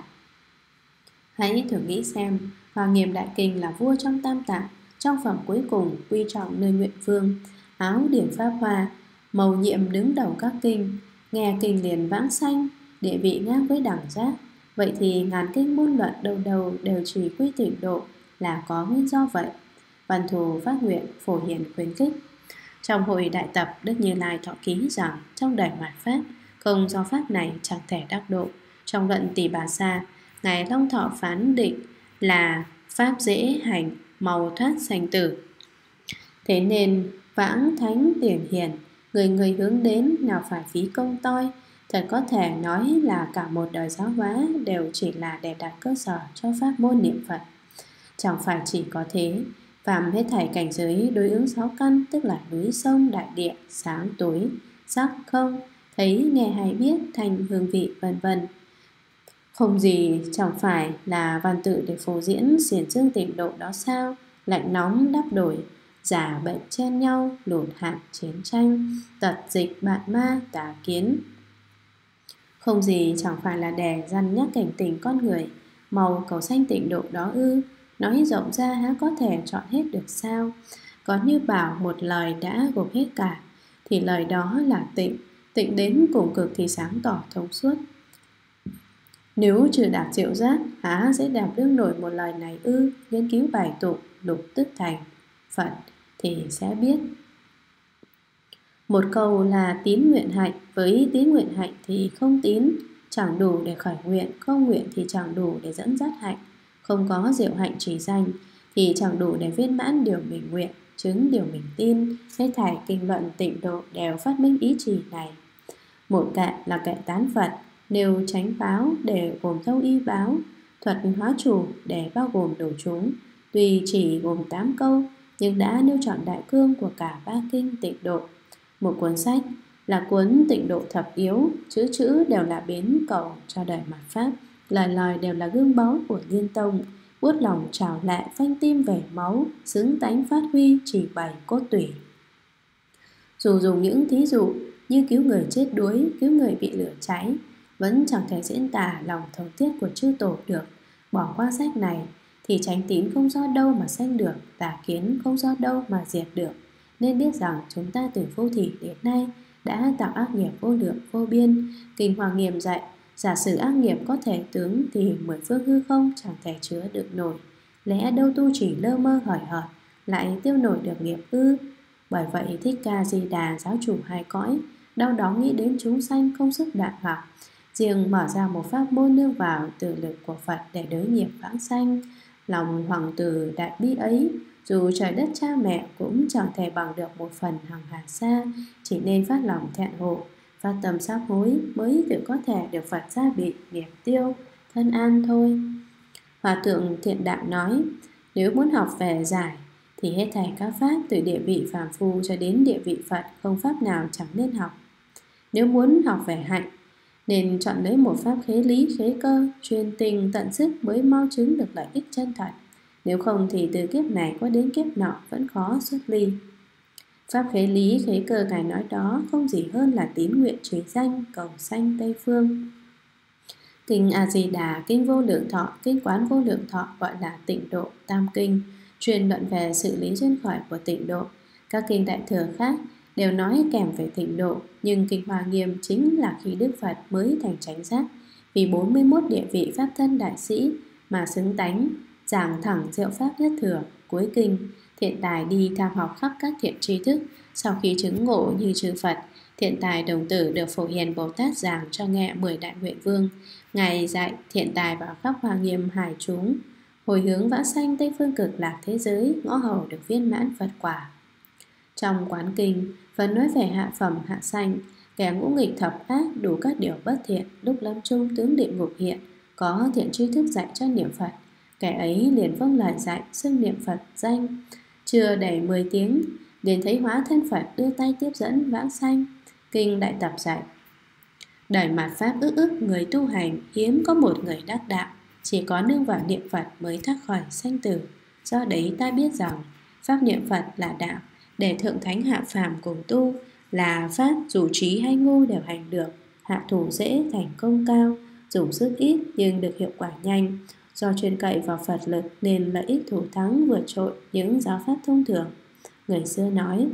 Hãy thử nghĩ xem, Hoa Nghiêm Đại Kinh là vua trong Tam Tạng, trong phẩm cuối cùng quy trọng nơi nguyện vương, áo điểm pháp hoa, mầu nhiệm đứng đầu các kinh, nghe kinh liền vãng sanh, địa vị ngang với đẳng giác. Vậy thì ngàn kinh ngôn luận đầu đầu đều chỉ quy tịnh độ là có nguyên do vậy. Văn thù phát nguyện phổ hiền khuyến khích. Trong hội đại tập, Đức Như Lai thọ ký rằng trong đời mạt pháp, không do pháp này chẳng thể đắc độ. Trong luận Tỷ Bà Sa, Ngài Long Thọ phán định là pháp dễ hành, mau thoát sanh tử. Thế nên vãng thánh điển hiền, người người hướng đến nào phải phí công toi. Thật có thể nói là cả một đời giáo hóa đều chỉ là để đặt cơ sở cho pháp môn niệm Phật. Chẳng phải chỉ có thế, phàm hết thảy cảnh giới đối ứng sáu căn, tức là núi sông đại địa, sáng tối, sắc không, thấy nghe hay biết, thành hương vị vân vân. Không gì chẳng phải là văn tự để phổ diễn xiển dương tịnh độ đó sao? Lạnh nóng đắp đổi, giả bệnh chen nhau, lụt hạn chiến tranh, tật dịch bạn ma tà kiến. Không gì chẳng phải là để dằn nhắc cảnh tỉnh con người, màu cầu sanh tịnh độ đó ư? Nói rộng ra há có thể chọn hết được sao? Có như bảo một lời đã gồm hết cả, thì lời đó là tịnh, tịnh đến cùng cực thì sáng tỏ thông suốt. Nếu trừ đạt diệu giác, há sẽ đạp đương nổi một lời này ư? Nghiên cứu bài tụng, lục tức thành Phật thì sẽ biết. Một câu là tín nguyện hạnh, với tín nguyện hạnh thì không tín chẳng đủ để khởi nguyện, không nguyện thì chẳng đủ để dẫn dắt hạnh, không có diệu hạnh chỉ danh thì chẳng đủ để viên mãn điều mình nguyện, chứng điều mình tin. Hết thảy kinh luận tịnh độ đều phát minh ý chỉ này. Một kệ là kệ tán Phật, nêu chánh báo để gồm thâu y báo, thuật hóa chủ để bao gồm đủ chúng. Tuy chỉ gồm tám câu, nhưng đã nêu trọn đại cương của cả ba kinh tịnh độ. Một cuốn sách là cuốn tịnh độ thập yếu, chữ chữ đều là bến cầu cho đời mạt pháp, lời lời đều là gương báu của Liên Tông, buốt lòng trào lệ phanh tim về máu, xứng tánh phát huy chỉ bày cốt tủy. Dù dùng những thí dụ như cứu người chết đuối, cứu người bị lửa cháy, vẫn chẳng thể diễn tả lòng thống thiết của chư tổ được. Bỏ qua sách này thì chánh tín không do đâu mà sanh được, tà kiến không do đâu mà diệt được. Nên biết rằng chúng ta từ vô thỉ đến nay đã tạo ác nghiệp vô lượng vô biên. Kinh Hoa Nghiêm dạy Giả sử ác nghiệp có thể tướng thì mười phương hư không chẳng thể chứa được nổi. Lẽ đâu tu chỉ lơ mơ hời hợt lại tiêu nổi được nghiệp ư? Bởi vậy Thích Ca Di Đà giáo chủ hai cõi đau đó nghĩ đến chúng sanh không sức đoạn học, riêng mở ra một pháp môn nương vào từ lực của Phật để đối nghiệp vãng sanh. Lòng hoàng tử đại bi ấy, dù trời đất cha mẹ cũng chẳng thể bằng được một phần hằng hà xa, chỉ nên phát lòng thẹn hộ, phát tâm sám hối mới tự có thể được Phật gia bị nghiệp tiêu, thân an thôi. Hòa thượng Thiện Đạo nói, nếu muốn học về giải thì hết thảy các pháp từ địa vị phàm phu cho đến địa vị Phật không pháp nào chẳng nên học. Nếu muốn học về hạnh, nên chọn lấy một pháp khế lý khế cơ, chuyên tình tận sức mới mau chứng được lợi ích chân thật. Nếu không thì từ kiếp này qua đến kiếp nọ vẫn khó xuất ly. Pháp khế lý khế cơ Ngài nói đó không gì hơn là tín nguyện trí danh cầu sanh Tây Phương. Kinh A Di Đà, kinh Vô Lượng Thọ, kinh Quán Vô Lượng Thọ gọi là Tịnh Độ Tam Kinh, truyền luận về sự lý duyên khởi của tịnh độ. Các kinh Đại Thừa khác đều nói kèm về tịnh độ, nhưng kinh Hoa Nghiêm chính là khi Đức Phật mới thành chánh giác, vì bốn mươi mốt địa vị pháp thân đại sĩ mà xứng tánh, giảng thẳng diệu pháp nhất thừa. Cuối kinh, Thiện Tài đi tham học khắp các thiện tri thức. Sau khi chứng ngộ như chư Phật, Thiện Tài đồng tử được Phổ Hiền Bồ Tát giảng cho nghe mười đại nguyện vương. Ngài dạy Thiện Tài vào khắp Hoa Nghiêm hải chúng, hồi hướng vãng sanh Tây Phương Cực Lạc thế giới, ngõ hầu được viên mãn Phật quả. Trong Quán Kinh, Phật nói về hạ phẩm hạ sanh, kẻ ngũ nghịch thập ác đủ các điều bất thiện, lúc lâm chung tướng địa ngục hiện, có thiện tri thức dạy cho niệm Phật, kẻ ấy liền vâng lời dạy, xưng niệm Phật danh. Chưa đầy mười tiếng, liền thấy hóa thân Phật đưa tay tiếp dẫn vãng sanh. Kinh Đại Tập dạy, đời mạt pháp ức ức người tu hành, hiếm có một người đắc đạo, chỉ có nương vào niệm Phật mới thoát khỏi sanh tử. Do đấy ta biết rằng pháp niệm Phật là đạo, để thượng thánh hạ phàm cùng tu, là pháp dù trí hay ngu đều hành được, hạ thủ dễ thành công cao, dùng sức ít nhưng được hiệu quả nhanh. Do chuyên cậy vào Phật lực nên lợi ích thủ thắng vượt trội những giáo pháp thông thường. Người xưa nói,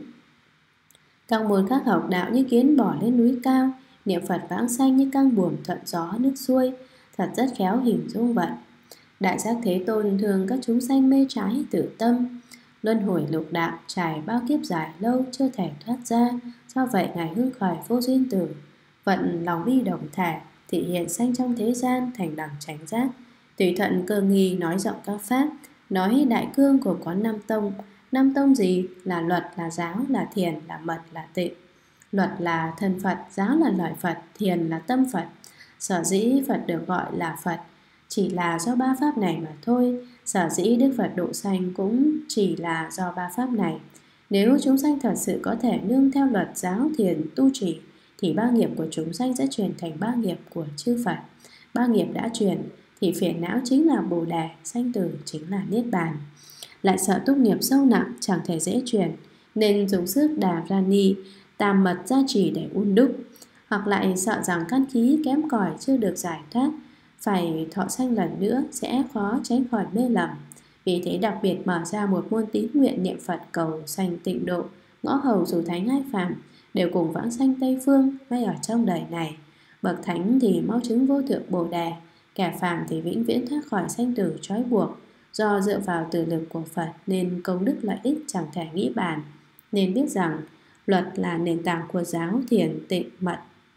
các môn khác học đạo như kiến bỏ lên núi cao, niệm Phật vãng sanh như căng buồm thuận gió nước xuôi, thật rất khéo hình dung vậy. Đại giác Thế Tôn thường các chúng sanh mê trái tử tâm, luân hồi lục đạo trải bao kiếp dài lâu chưa thể thoát ra, do vậy Ngài hưng khởi vô duyên tử, vận lòng bi đồng thể, thị hiện sanh trong thế gian thành đẳng chánh giác, tùy thuận cơ nghi nói rộng các pháp, nói đại cương gồm có năm tông. Năm tông gì? Là luật, là giáo, là thiền, là mật, là tịnh. Luật là thân Phật, giáo là lời Phật, thiền là tâm Phật. Sở dĩ Phật được gọi là Phật chỉ là do ba pháp này mà thôi. Sở dĩ Đức Phật độ sanh cũng chỉ là do ba pháp này. Nếu chúng sanh thật sự có thể nương theo luật giáo thiền tu trì, thì ba nghiệp của chúng sanh sẽ chuyển thành ba nghiệp của chư Phật. Ba nghiệp đã chuyển thì phiền não chính là Bồ Đề, sanh tử chính là Niết Bàn. Lại sợ túc nghiệp sâu nặng chẳng thể dễ chuyển, nên dùng sức Đà Rani tam mật gia trì để un đúc. Hoặc lại sợ rằng căn khí kém cỏi chưa được giải thoát, phải thọ sanh lần nữa sẽ khó tránh khỏi mê lầm. Vì thế đặc biệt mở ra một môn tín nguyện niệm Phật cầu sanh tịnh độ, ngõ hầu dù thánh hai phàm đều cùng vãng sanh Tây Phương ngay ở trong đời này. Bậc thánh thì mau chứng vô thượng Bồ Đề, kẻ phàm thì vĩnh viễn thoát khỏi sanh tử trói buộc. Do dựa vào từ lực của Phật nên công đức lợi ích chẳng thể nghĩ bàn. Nên biết rằng luật là nền tảng của giáo thiền tịnh mật.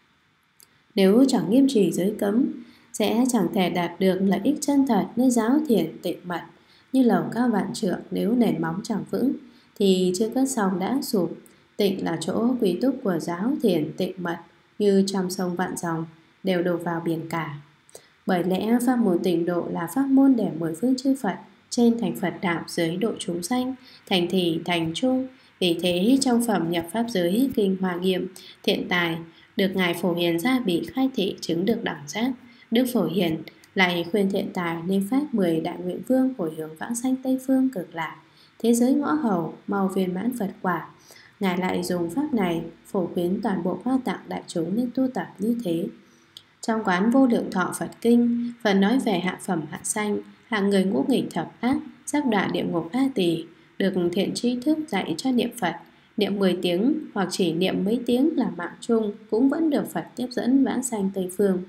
Nếu chẳng nghiêm trì giới cấm, sẽ chẳng thể đạt được lợi ích chân thật nơi giáo thiền tịnh mật. Như lầu cao vạn trượng, nếu nền móng chẳng vững thì chưa cất xong đã sụp. Tịnh là chỗ quy túc của giáo thiền tịnh mật, như trăm sông vạn dòng đều đổ vào biển cả. Bởi lẽ pháp môn tịnh độ là pháp môn để mười phương chư Phật trên thành Phật đạo, dưới độ chúng sanh, thành thị thành trung. Vì thế trong phẩm nhập pháp giới kinh Hoa Nghiêm, Thiện Tài được Ngài Phổ Hiền gia bị khai thị chứng được đẳng giác. Đức Phổ Hiền lại khuyên Thiện Tài nên phát mười đại nguyện vương hồi hướng vãng sanh Tây Phương Cực Lạc, thế giới ngõ hầu mau viên mãn Phật quả. Ngài lại dùng pháp này phổ khuyến toàn bộ Hoa Tạng đại chúng nên tu tập như thế. Trong Quán Vô Lượng Thọ Phật Kinh, Phật nói về hạ phẩm hạ sanh, hạng người ngũ nghịch thập ác, giác đoạn địa ngục A Tỳ, được thiện tri thức dạy cho niệm Phật, niệm mười tiếng hoặc chỉ niệm mấy tiếng là mạng chung cũng vẫn được Phật tiếp dẫn vãng sanh Tây Phương.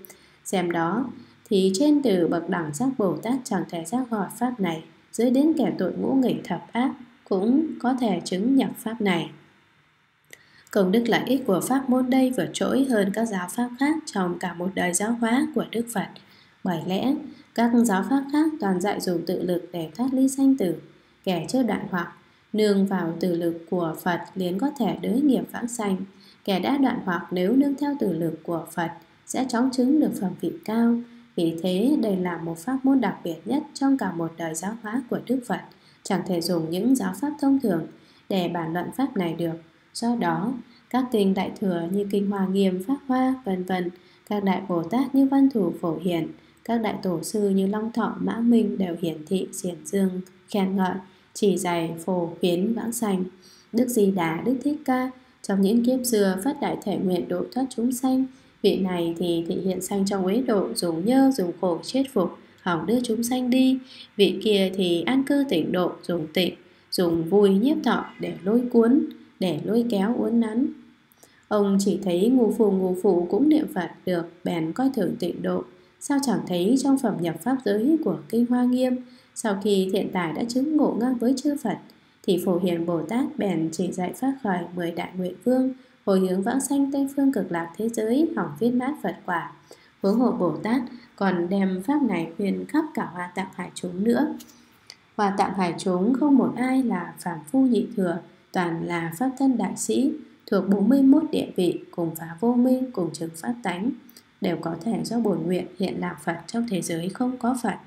Xem đó, thì trên từ bậc đẳng giác Bồ Tát chẳng thể giác gọi pháp này, dưới đến kẻ tội ngũ nghịch thập ác cũng có thể chứng nhập pháp này. Công đức lợi ích của pháp môn đây vượt trội hơn các giáo pháp khác trong cả một đời giáo hóa của Đức Phật. Bởi lẽ, các giáo pháp khác toàn dạy dùng tự lực để thoát ly sanh tử. Kẻ chưa đoạn hoặc, nương vào tự lực của Phật liền có thể đới nghiệp vãng sanh. Kẻ đã đoạn hoặc nếu nương theo tự lực của Phật sẽ chóng chứng được phẩm vị cao. Vì thế, đây là một pháp môn đặc biệt nhất trong cả một đời giáo hóa của Đức Phật. Chẳng thể dùng những giáo pháp thông thường để bàn luận pháp này được. Do đó, các kinh Đại Thừa như kinh Hoa Nghiêm, Pháp Hoa, vân vân, các đại Bồ Tát như Văn Thủ, Phổ Hiền, các đại tổ sư như Long Thọ, Mã Minh đều hiển thị, xiển dương, khen ngợi, chỉ dạy, phổ khuyến vãng sanh. Đức Di Đà, Đức Thích Ca trong những kiếp xưa phát đại thể nguyện độ thoát chúng sanh. Vị này thì thị hiện sanh trong uế độ, dùng nhơ, dùng khổ chết phục, hỏng đưa chúng sanh đi. Vị kia thì an cư tịnh độ, dùng tịnh, dùng vui nhiếp thọ để lôi cuốn, để lôi kéo uốn nắn. Ông chỉ thấy ngu phù ngu phụ cũng niệm Phật được, bèn coi thường tịnh độ. Sao chẳng thấy trong phẩm nhập pháp giới của kinh Hoa Nghiêm, sau khi thiện tài đã chứng ngộ ngang với chư Phật, thì Phổ Hiền Bồ Tát bèn chỉ dạy phát khởi mười đại nguyện vương, hồi hướng vãng sanh Tây phương cực lạc thế giới, hỏng viên mãn Phật quả. Huống hộ Bồ Tát còn đem pháp này khuyên khắp cả Hoa Tạng Hải chúng nữa. Hoa Tạng Hải chúng không một ai là phàm phu nhị thừa, toàn là pháp thân đại sĩ, thuộc bốn mươi mốt địa vị, cùng phá vô minh, cùng chứng pháp tánh, đều có thể do bổn nguyện hiện làm Phật trong thế giới không có Phật.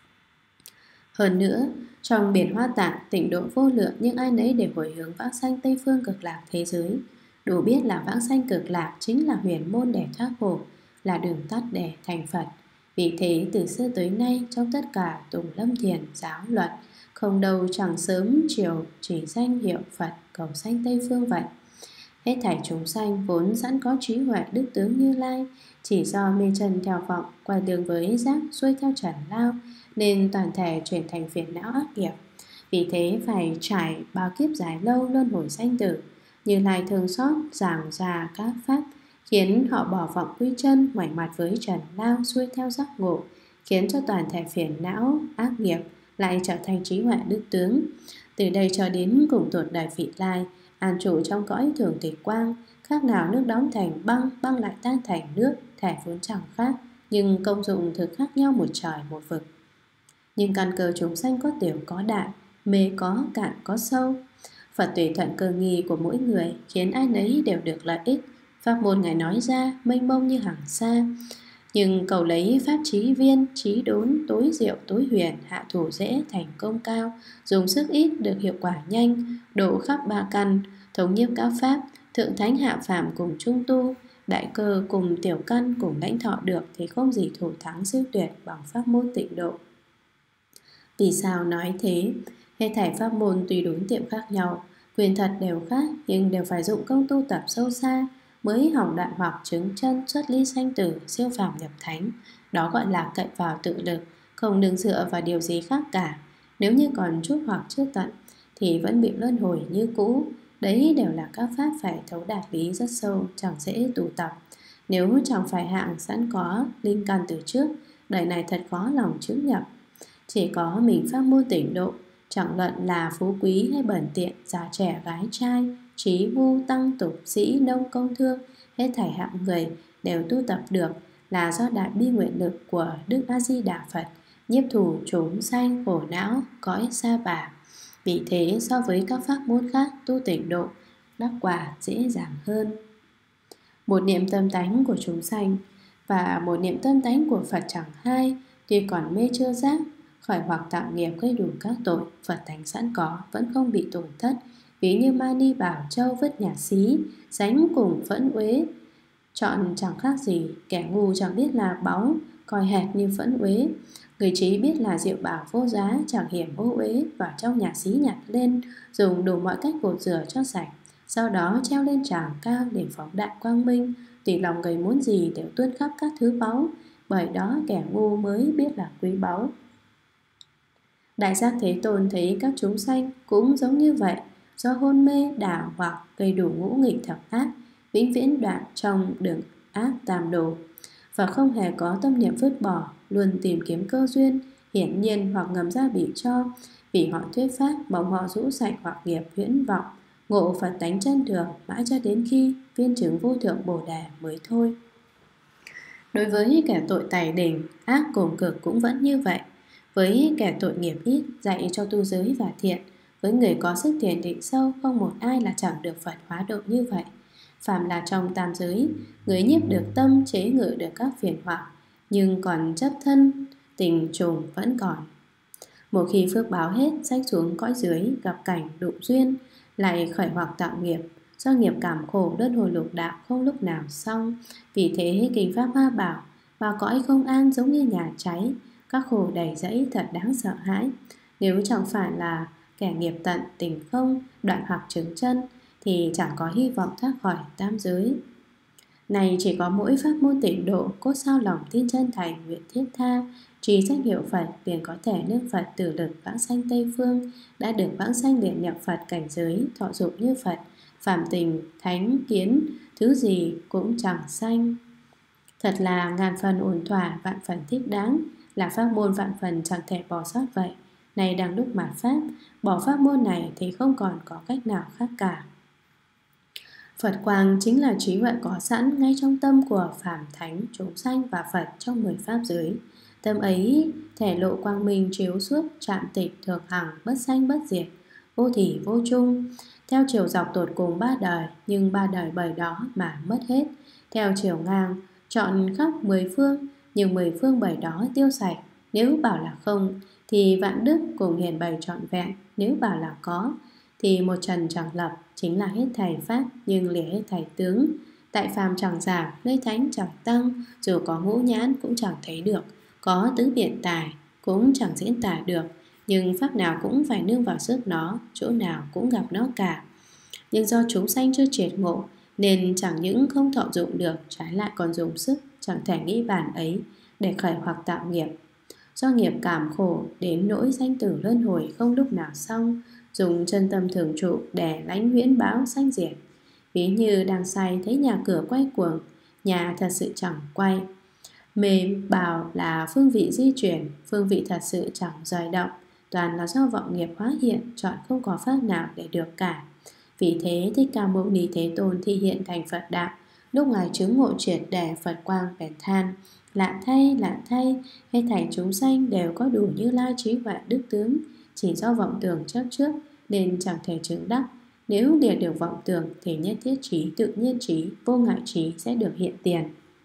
Hơn nữa, trong biển Hoa Tạng tịnh độ vô lượng, nhưng ai nấy đều hồi hướng vãng sanh Tây phương cực lạc thế giới. Đủ biết là vãng sanh cực lạc chính là huyền môn để thoát khổ, là đường tắt để thành Phật. Vì thế từ xưa tới nay, trong tất cả tùng lâm thiền giáo luận, không đâu chẳng sớm chiều chỉ danh hiệu Phật cầu sanh Tây phương vậy. Hết thảy chúng sanh vốn sẵn có trí huệ đức tướng Như Lai, chỉ do mê trần theo vọng, quay đường với giác, xuôi theo trần lao, nên toàn thể chuyển thành phiền não ác nghiệp. Vì thế phải trải bao kiếp dài lâu luân hồi sanh tử. Như Lai thường xót giảng ra các pháp, khiến họ bỏ vọng quy chân, ngoảnh mặt với trần lao, xuôi theo giác ngộ, khiến cho toàn thể phiền não ác nghiệp lại trở thành trí huệ đức tướng. Từ đây cho đến cùng tột đời vị lai, an trụ trong cõi thường tịch quang, khác nào nước đóng thành băng, băng lại tan thành nước, thể vốn chẳng khác, nhưng công dụng thực khác nhau một trời một vực. Nhưng căn cơ chúng sanh có tiểu có đại, mê có cạn có sâu. Phật tùy thuận cơ nghi của mỗi người, khiến ai nấy đều được lợi ích. Pháp môn Ngài nói ra mênh mông như hàng xa, nhưng cầu lấy pháp trí viên, trí đốn, tối diệu, tối huyền, hạ thủ dễ, thành công cao, dùng sức ít được hiệu quả nhanh, độ khắp ba căn, thống nhiếp các pháp, thượng thánh hạ phàm cùng trung tu, đại cơ cùng tiểu căn cùng lãnh thọ được, thì không gì thủ thắng siêu tuyệt bằng pháp môn tịnh độ. Vì sao nói thế? Hết thảy pháp môn tùy đối tiệm khác nhau, quyền thật đều khác, nhưng đều phải dụng công tu tập sâu xa mới hỏng đoạn hoặc chứng chân xuất ly sanh tử, siêu phàm nhập thánh. Đó gọi là cậy vào tự lực, không nương dựa vào điều gì khác cả. Nếu như còn chút hoặc chưa tận thì vẫn bị luân hồi như cũ. Đấy đều là các pháp phải thấu đạt lý rất sâu, chẳng dễ tụ tập. Nếu chẳng phải hạng sẵn có linh căn từ trước, đời này thật khó lòng chứng nhập. Chỉ có mình pháp môn tịnh độ, chẳng luận là phú quý hay bẩn tiện, già trẻ gái trai, trí vu tăng tục sĩ nông công thương, hết thảy hạng người đều tu tập được, là do đại bi nguyện lực của Đức A Di Đà Phật, nhiếp thủ chúng sanh khổ não cõi xa bà. Vì thế so với các pháp môn khác, tu tịnh độ đắc quả dễ dàng hơn. Một niệm tâm tánh của chúng sanh và một niệm tâm tánh của Phật chẳng hai, tuy còn mê chưa giác, khỏi hoặc tạo nghiệp gây đủ các tội, Phật tánh sẵn có vẫn không bị tổn thất. Ví như Mani Bảo Châu vứt nhà xí, sánh cùng phẫn uế, chọn chẳng khác gì. Kẻ ngu chẳng biết là báu, coi hệt như phẫn uế. Người trí biết là diệu bảo vô giá, chẳng hiểm ô uế, vào trong nhà xí nhặt lên, dùng đủ mọi cách gột rửa cho sạch, sau đó treo lên tràng cao để phóng đại quang minh. Tùy lòng người muốn gì đều tuôn khắp các thứ báu, bởi đó kẻ ngu mới biết là quý báu. Đại giác Thế Tôn thấy các chúng sanh cũng giống như vậy, do hôn mê đảo hoặc gây đủ ngũ nghịch thập ác, vĩnh viễn đoạn trong đường ác tam đồ. và không hề có tâm niệm vứt bỏ, luôn tìm kiếm cơ duyên, hiển nhiên hoặc ngầm ra bị cho, vì họ thuyết pháp, mong họ rũ sạch hoặc nghiệp huyễn vọng, ngộ Phật tánh chân thường, mãi cho đến khi viên chứng vô thượng Bồ Đề mới thôi. Đối với kẻ tội tài đình, ác cùng cực cũng vẫn như vậy. Với kẻ tội nghiệp ít, dạy cho tu giới và thiện. Với người có sức thiền định sâu, không một ai là chẳng được Phật hóa độ như vậy. Phàm là trong tam giới, người nhiếp được tâm, chế ngự được các phiền hoặc, nhưng còn chấp thân, tình trùng vẫn còn. Một khi phước báo hết, sách xuống cõi dưới, gặp cảnh đụng duyên, lại khởi hoặc tạo nghiệp. Do nghiệp cảm khổ, luân hồi lục đạo không lúc nào xong. Vì thế kinh pháp Hoa bảo, vào cõi không an giống như nhà cháy, các khổ đầy rẫy thật đáng sợ hãi. Nếu chẳng phải là kẻ nghiệp tận tình không, đoạn hoặc chứng chân, thì chẳng có hy vọng thoát khỏi tam giới. Này chỉ có mỗi pháp môn tịnh độ, cốt sao lòng tin chân thành, nguyện thiết tha, trì danh hiệu Phật, liền có thể nương Phật từ lực vãng sanh Tây Phương, đã được vãng sanh liền nhập Phật cảnh giới, thọ dụng như Phật, phạm tình, thánh, kiến, thứ gì cũng chẳng sanh. Thật là ngàn phần ổn thỏa, vạn phần thích đáng, là pháp môn vạn phần chẳng thể bỏ sót vậy. Này đang lúc mạt pháp, bỏ pháp môn này thì không còn có cách nào khác cả. Phật quang chính là trí huệ có sẵn ngay trong tâm của phàm thánh, chúng sanh và Phật trong mười pháp giới. Tâm ấy thể lộ quang minh chiếu suốt, trạm tịch thường hằng, bất sanh bất diệt, vô thỉ vô chung. Theo chiều dọc tột cùng ba đời, nhưng ba đời bởi đó mà mất hết. Theo chiều ngang, chọn khắp mười phương, nhưng mười phương bởi đó tiêu sạch. Nếu bảo là không, thì vạn đức cùng hiền bày trọn vẹn. Nếu bảo là có, thì một trần chẳng lập, chính là hết thảy pháp, nhưng lìa hết thảy tướng. Tại phàm chẳng giảm, nơi thánh chẳng tăng, dù có ngũ nhãn cũng chẳng thấy được, có tứ biện tài cũng chẳng diễn tả được, nhưng pháp nào cũng phải nương vào sức nó, chỗ nào cũng gặp nó cả. Nhưng do chúng sanh chưa triệt ngộ, nên chẳng những không thọ dụng được, trái lại còn dùng sức, chẳng thể nghĩ bản ấy để khởi hoặc tạo nghiệp. Do nghiệp cảm khổ đến nỗi sanh tử luân hồi không lúc nào xong, dùng chân tâm thường trụ để lánh huyễn báo sanh diệt. Ví như đang say thấy nhà cửa quay cuồng, nhà thật sự chẳng quay. Mê bảo là phương vị di chuyển, phương vị thật sự chẳng rời động, toàn là do vọng nghiệp hóa hiện, chọn không có pháp nào để được cả. Vì thế Thích Ca Mâu Ni Thế Tôn thị hiện thành Phật đạo, lúc Ngài chứng ngộ triệt để Phật quang bèn than: lạ thay, lạ thay, hết thảy chúng sanh đều có đủ Như Lai trí huệ đức tướng, chỉ do vọng tưởng chấp trước nên chẳng thể chứng đắc. Nếu lìa được vọng tưởng thì nhất thiết trí, tự nhiên trí, vô ngại trí sẽ được hiện tiền.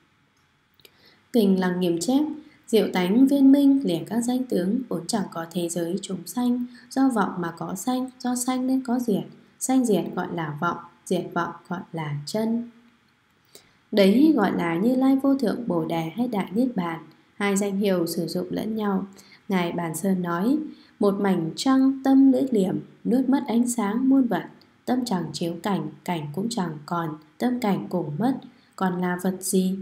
Kinh Lăng Nghiêm chép: diệu tánh viên minh liền các danh tướng, vốn chẳng có thế giới chúng sanh, do vọng mà có sanh, do sanh nên có diệt, sanh diệt gọi là vọng, diệt vọng gọi là chân. Đấy gọi là Như Lai vô thượng Bồ Đề hay Đại Niết Bàn, hai danh hiệu sử dụng lẫn nhau. Ngài Bàn Sơn nói: một mảnh trăng tâm lưỡi liềm, nuốt mất ánh sáng muôn vật, tâm chẳng chiếu cảnh, cảnh cũng chẳng còn, tâm cảnh cùng mất, còn là vật gì?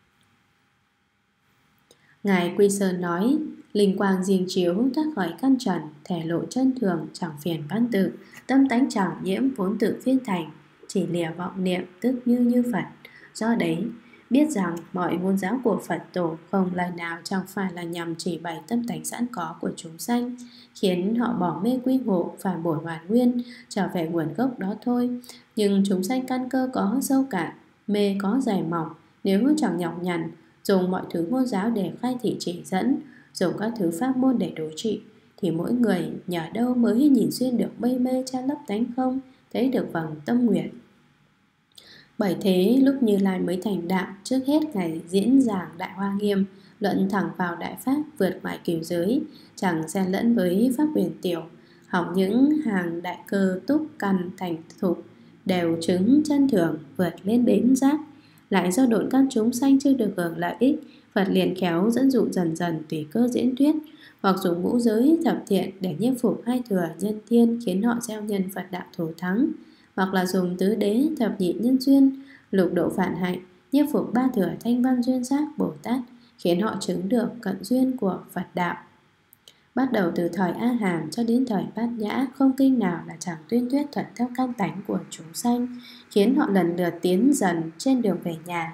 Ngài Quy Sơn nói: linh quang riêng chiếu thoát khỏi căn trần, thể lộ chân thường, chẳng phiền văn tự, tâm tánh chẳng nhiễm, vốn tự phiên thành, chỉ lìa vọng niệm, tức như như Phật. Do đấy biết rằng mọi ngôn giáo của Phật tổ không lời nào chẳng phải là nhằm chỉ bày tâm tánh sẵn có của chúng sanh, khiến họ bỏ mê quy ngộ, phản bội hoàn nguyên, trở về nguồn gốc đó thôi. Nhưng chúng sanh căn cơ có sâu cạn, mê có dày mỏng, nếu chẳng nhọc nhằn dùng mọi thứ ngôn giáo để khai thị chỉ dẫn, dùng các thứ pháp môn để đối trị, thì mỗi người nhờ đâu mới nhìn xuyên được mây mê che lấp tánh không, thấy được vầng tâm nguyện. Bởi thế lúc Như Lai mới thành đạo, trước hết Ngài diễn giảng Đại Hoa Nghiêm, luận thẳng vào đại pháp, vượt ngoài cửu giới, chẳng xen lẫn với pháp huyền tiểu, hỏng những hàng đại cơ túc căn thành thục, đều chứng chân thường, vượt lên bến giác. Lại do độn căn chúng sanh chưa được hưởng lợi ích, Phật liền khéo dẫn dụ dần dần tùy cơ diễn thuyết, hoặc dùng ngũ giới thập thiện để nhiếp phục hai thừa nhân thiên, khiến họ gieo nhân Phật đạo thù thắng, hoặc là dùng tứ đế thập nhị nhân duyên, lục độ vạn hạnh, nhiếp phục ba thừa thanh văn duyên giác Bồ Tát, khiến họ chứng được cận duyên của Phật đạo. Bắt đầu từ thời A Hàm cho đến thời Bát Nhã, không kinh nào là chẳng tuyên thuyết thuận theo căn tánh của chúng sanh, khiến họ lần lượt tiến dần trên đường về nhà.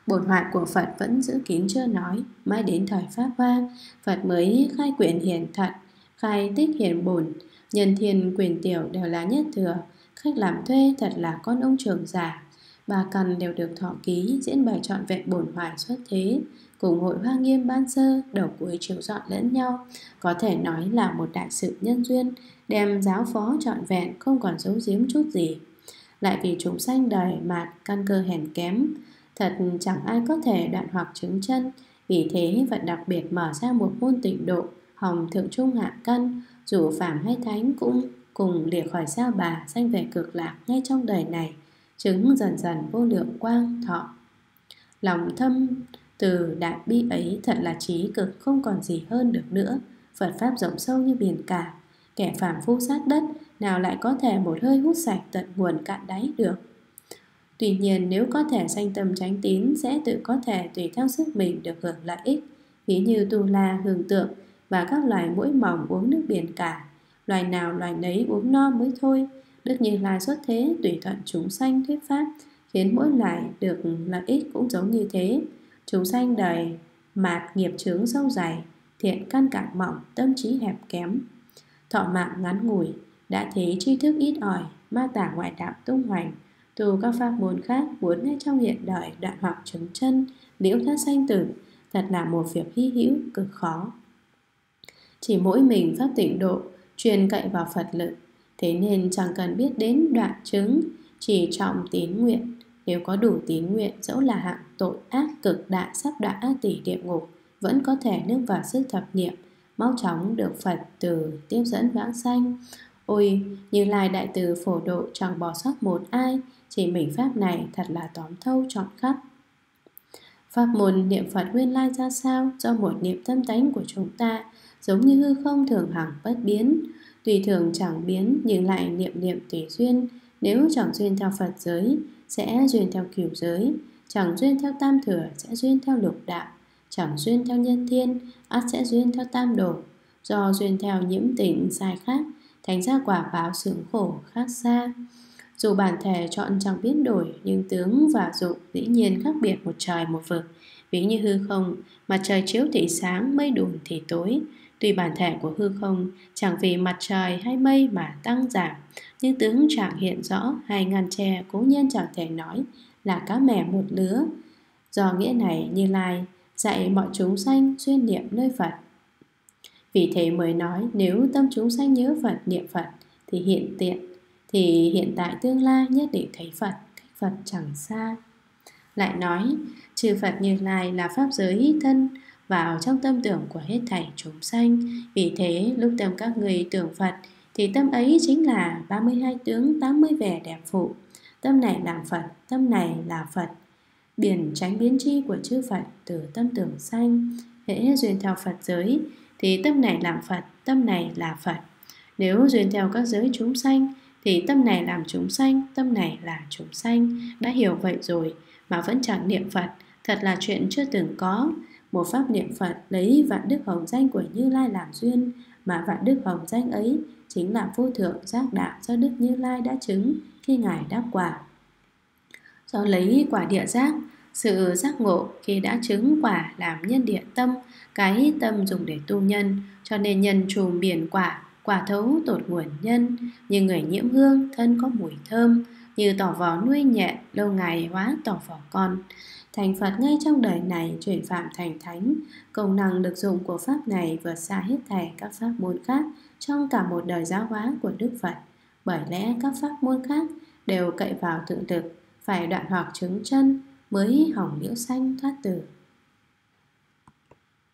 Bổn hoại của Phật vẫn giữ kín chưa nói, mãi đến thời Pháp Hoa, Phật mới khai quyển hiển thận, khai tích hiển bổn, nhân thiên quyền tiểu đều là nhất thừa, khách làm thuê thật là con ông trưởng giả. Ba căn đều được thọ ký, diễn bày trọn vẹn bổn hoại xuất thế, cùng hội Hoa Nghiêm ban sơ, đầu cuối chiếu dọn lẫn nhau, có thể nói là một đại sự nhân duyên, đem giáo phó trọn vẹn, không còn giấu giếm chút gì. Lại vì chúng sanh đời mạt căn cơ hèn kém, thật chẳng ai có thể đoạn hoặc chứng chân. Vì thế Phật đặc biệt mở ra một môn tịnh độ, hồng thượng trung hạ căn, dù phàm hay thánh cũng cùng lìa khỏi sa bà, sanh về cực lạc ngay trong đời này, chứng dần dần vô lượng quang thọ. Lòng thâm từ đại bi ấy thật là trí cực, không còn gì hơn được nữa. Phật pháp rộng sâu như biển cả, kẻ phàm phu sát đất nào lại có thể một hơi hút sạch tận nguồn cạn đáy được. Tuy nhiên nếu có thể sanh tâm chánh tín, sẽ tự có thể tùy theo sức mình được hưởng lợi ích. Ví như tu la, hương tượng và các loài muỗi mỏng uống nước biển cả, loài nào loài nấy uống no mới thôi. Đức Như Lai xuất thế tùy thuận chúng sanh thuyết pháp, khiến mỗi loài được lợi ích cũng giống như thế. Chúng sanh đời mạt nghiệp chướng sâu dày, thiện căn cạn mỏng, tâm trí hẹp kém, thọ mạng ngắn ngủi, đã thế tri thức ít ỏi, ma tả ngoại đạo tung hoành, tu các pháp môn khác muốn ngay trong hiện đời đoạn hoặc chứng chân, liễu thoát sanh tử, thật là một việc hy hữu cực khó. Chỉ mỗi mình pháp tịnh độ, truyền cậy vào Phật lực, thế nên chẳng cần biết đến đoạn chứng, chỉ trọng tín nguyện. Nếu có đủ tín nguyện, dẫu là hạng tội ác cực đại sắp đọa ác tỷ địa ngục, vẫn có thể nương vào sức thập niệm, mau chóng được Phật từ tiếp dẫn vãng sanh. Ôi, Như Lai đại từ phổ độ chẳng bỏ sót một ai, chỉ mình pháp này thật là tóm thâu trọn khắp. Pháp môn niệm Phật nguyên lai ra sao? Do một niệm tâm tánh của chúng ta, giống như hư không thường hằng bất biến, tùy thường chẳng biến, nhưng lại niệm niệm tùy duyên. Nếu chẳng duyên theo Phật giới, sẽ duyên theo cửu giới, chẳng duyên theo tam thừa, sẽ duyên theo lục đạo, chẳng duyên theo nhân thiên, ắt sẽ duyên theo tam đồ. Do duyên theo nhiễm tình sai khác, thành ra quả báo sướng khổ khác xa. Dù bản thể chọn chẳng biến đổi, nhưng tướng và dụng dĩ nhiên khác biệt một trời một vực. Ví như hư không, mặt trời chiếu thì sáng, mây đùn thì tối. Tuy bản thể của hư không chẳng vì mặt trời hay mây mà tăng giảm, nhưng tướng trạng hiện rõ, hay ngăn che cố nhiên chẳng thể nói là cá mè một lứa. Do nghĩa này, Như Lai dạy mọi chúng sanh duyên niệm nơi Phật. Vì thế mới nói, nếu tâm chúng sanh nhớ Phật, niệm Phật thì hiện tiện, thì hiện tại tương lai nhất định thấy Phật, cách Phật chẳng xa. Lại nói, trừ Phật Như Lai là pháp giới thân vào trong tâm tưởng của hết thảy chúng sanh. Vì thế lúc tâm các người tưởng Phật, thì tâm ấy chính là ba mươi hai tướng tám mươi vẻ đẹp phụ. Tâm này làm Phật, tâm này là Phật. Biển tránh biến tri của chư Phật từ tâm tưởng sanh. Hễ duyên theo Phật giới, thì tâm này làm Phật, tâm này là Phật. Nếu duyên theo các giới chúng sanh, thì tâm này làm chúng sanh, tâm này là chúng sanh. Đã hiểu vậy rồi mà vẫn chẳng niệm Phật, thật là chuyện chưa từng có. Một pháp niệm Phật lấy vạn đức hồng danh của Như Lai làm duyên, mà vạn đức hồng danh ấy chính là vô thượng giác đạo do Đức Như Lai đã chứng khi Ngài đáp quả. Do lấy quả địa giác, sự giác ngộ khi đã chứng quả làm nhân địa tâm, cái tâm dùng để tu nhân, cho nên nhân trùm biển quả, quả thấu tột nguồn nhân. Như người nhiễm hương, thân có mùi thơm, như tỏ vò nuôi nhện, lâu ngày hóa tỏ vò con. Thành Phật ngay trong đời này, chuyển phạm thành thánh. Công năng lực dụng của pháp này vượt xa hết thảy các pháp môn khác trong cả một đời giáo hóa của Đức Phật. Bởi lẽ các pháp môn khác đều cậy vào tự lực, phải đoạn hoặc chứng chân mới hỏng liễu sanh thoát tử.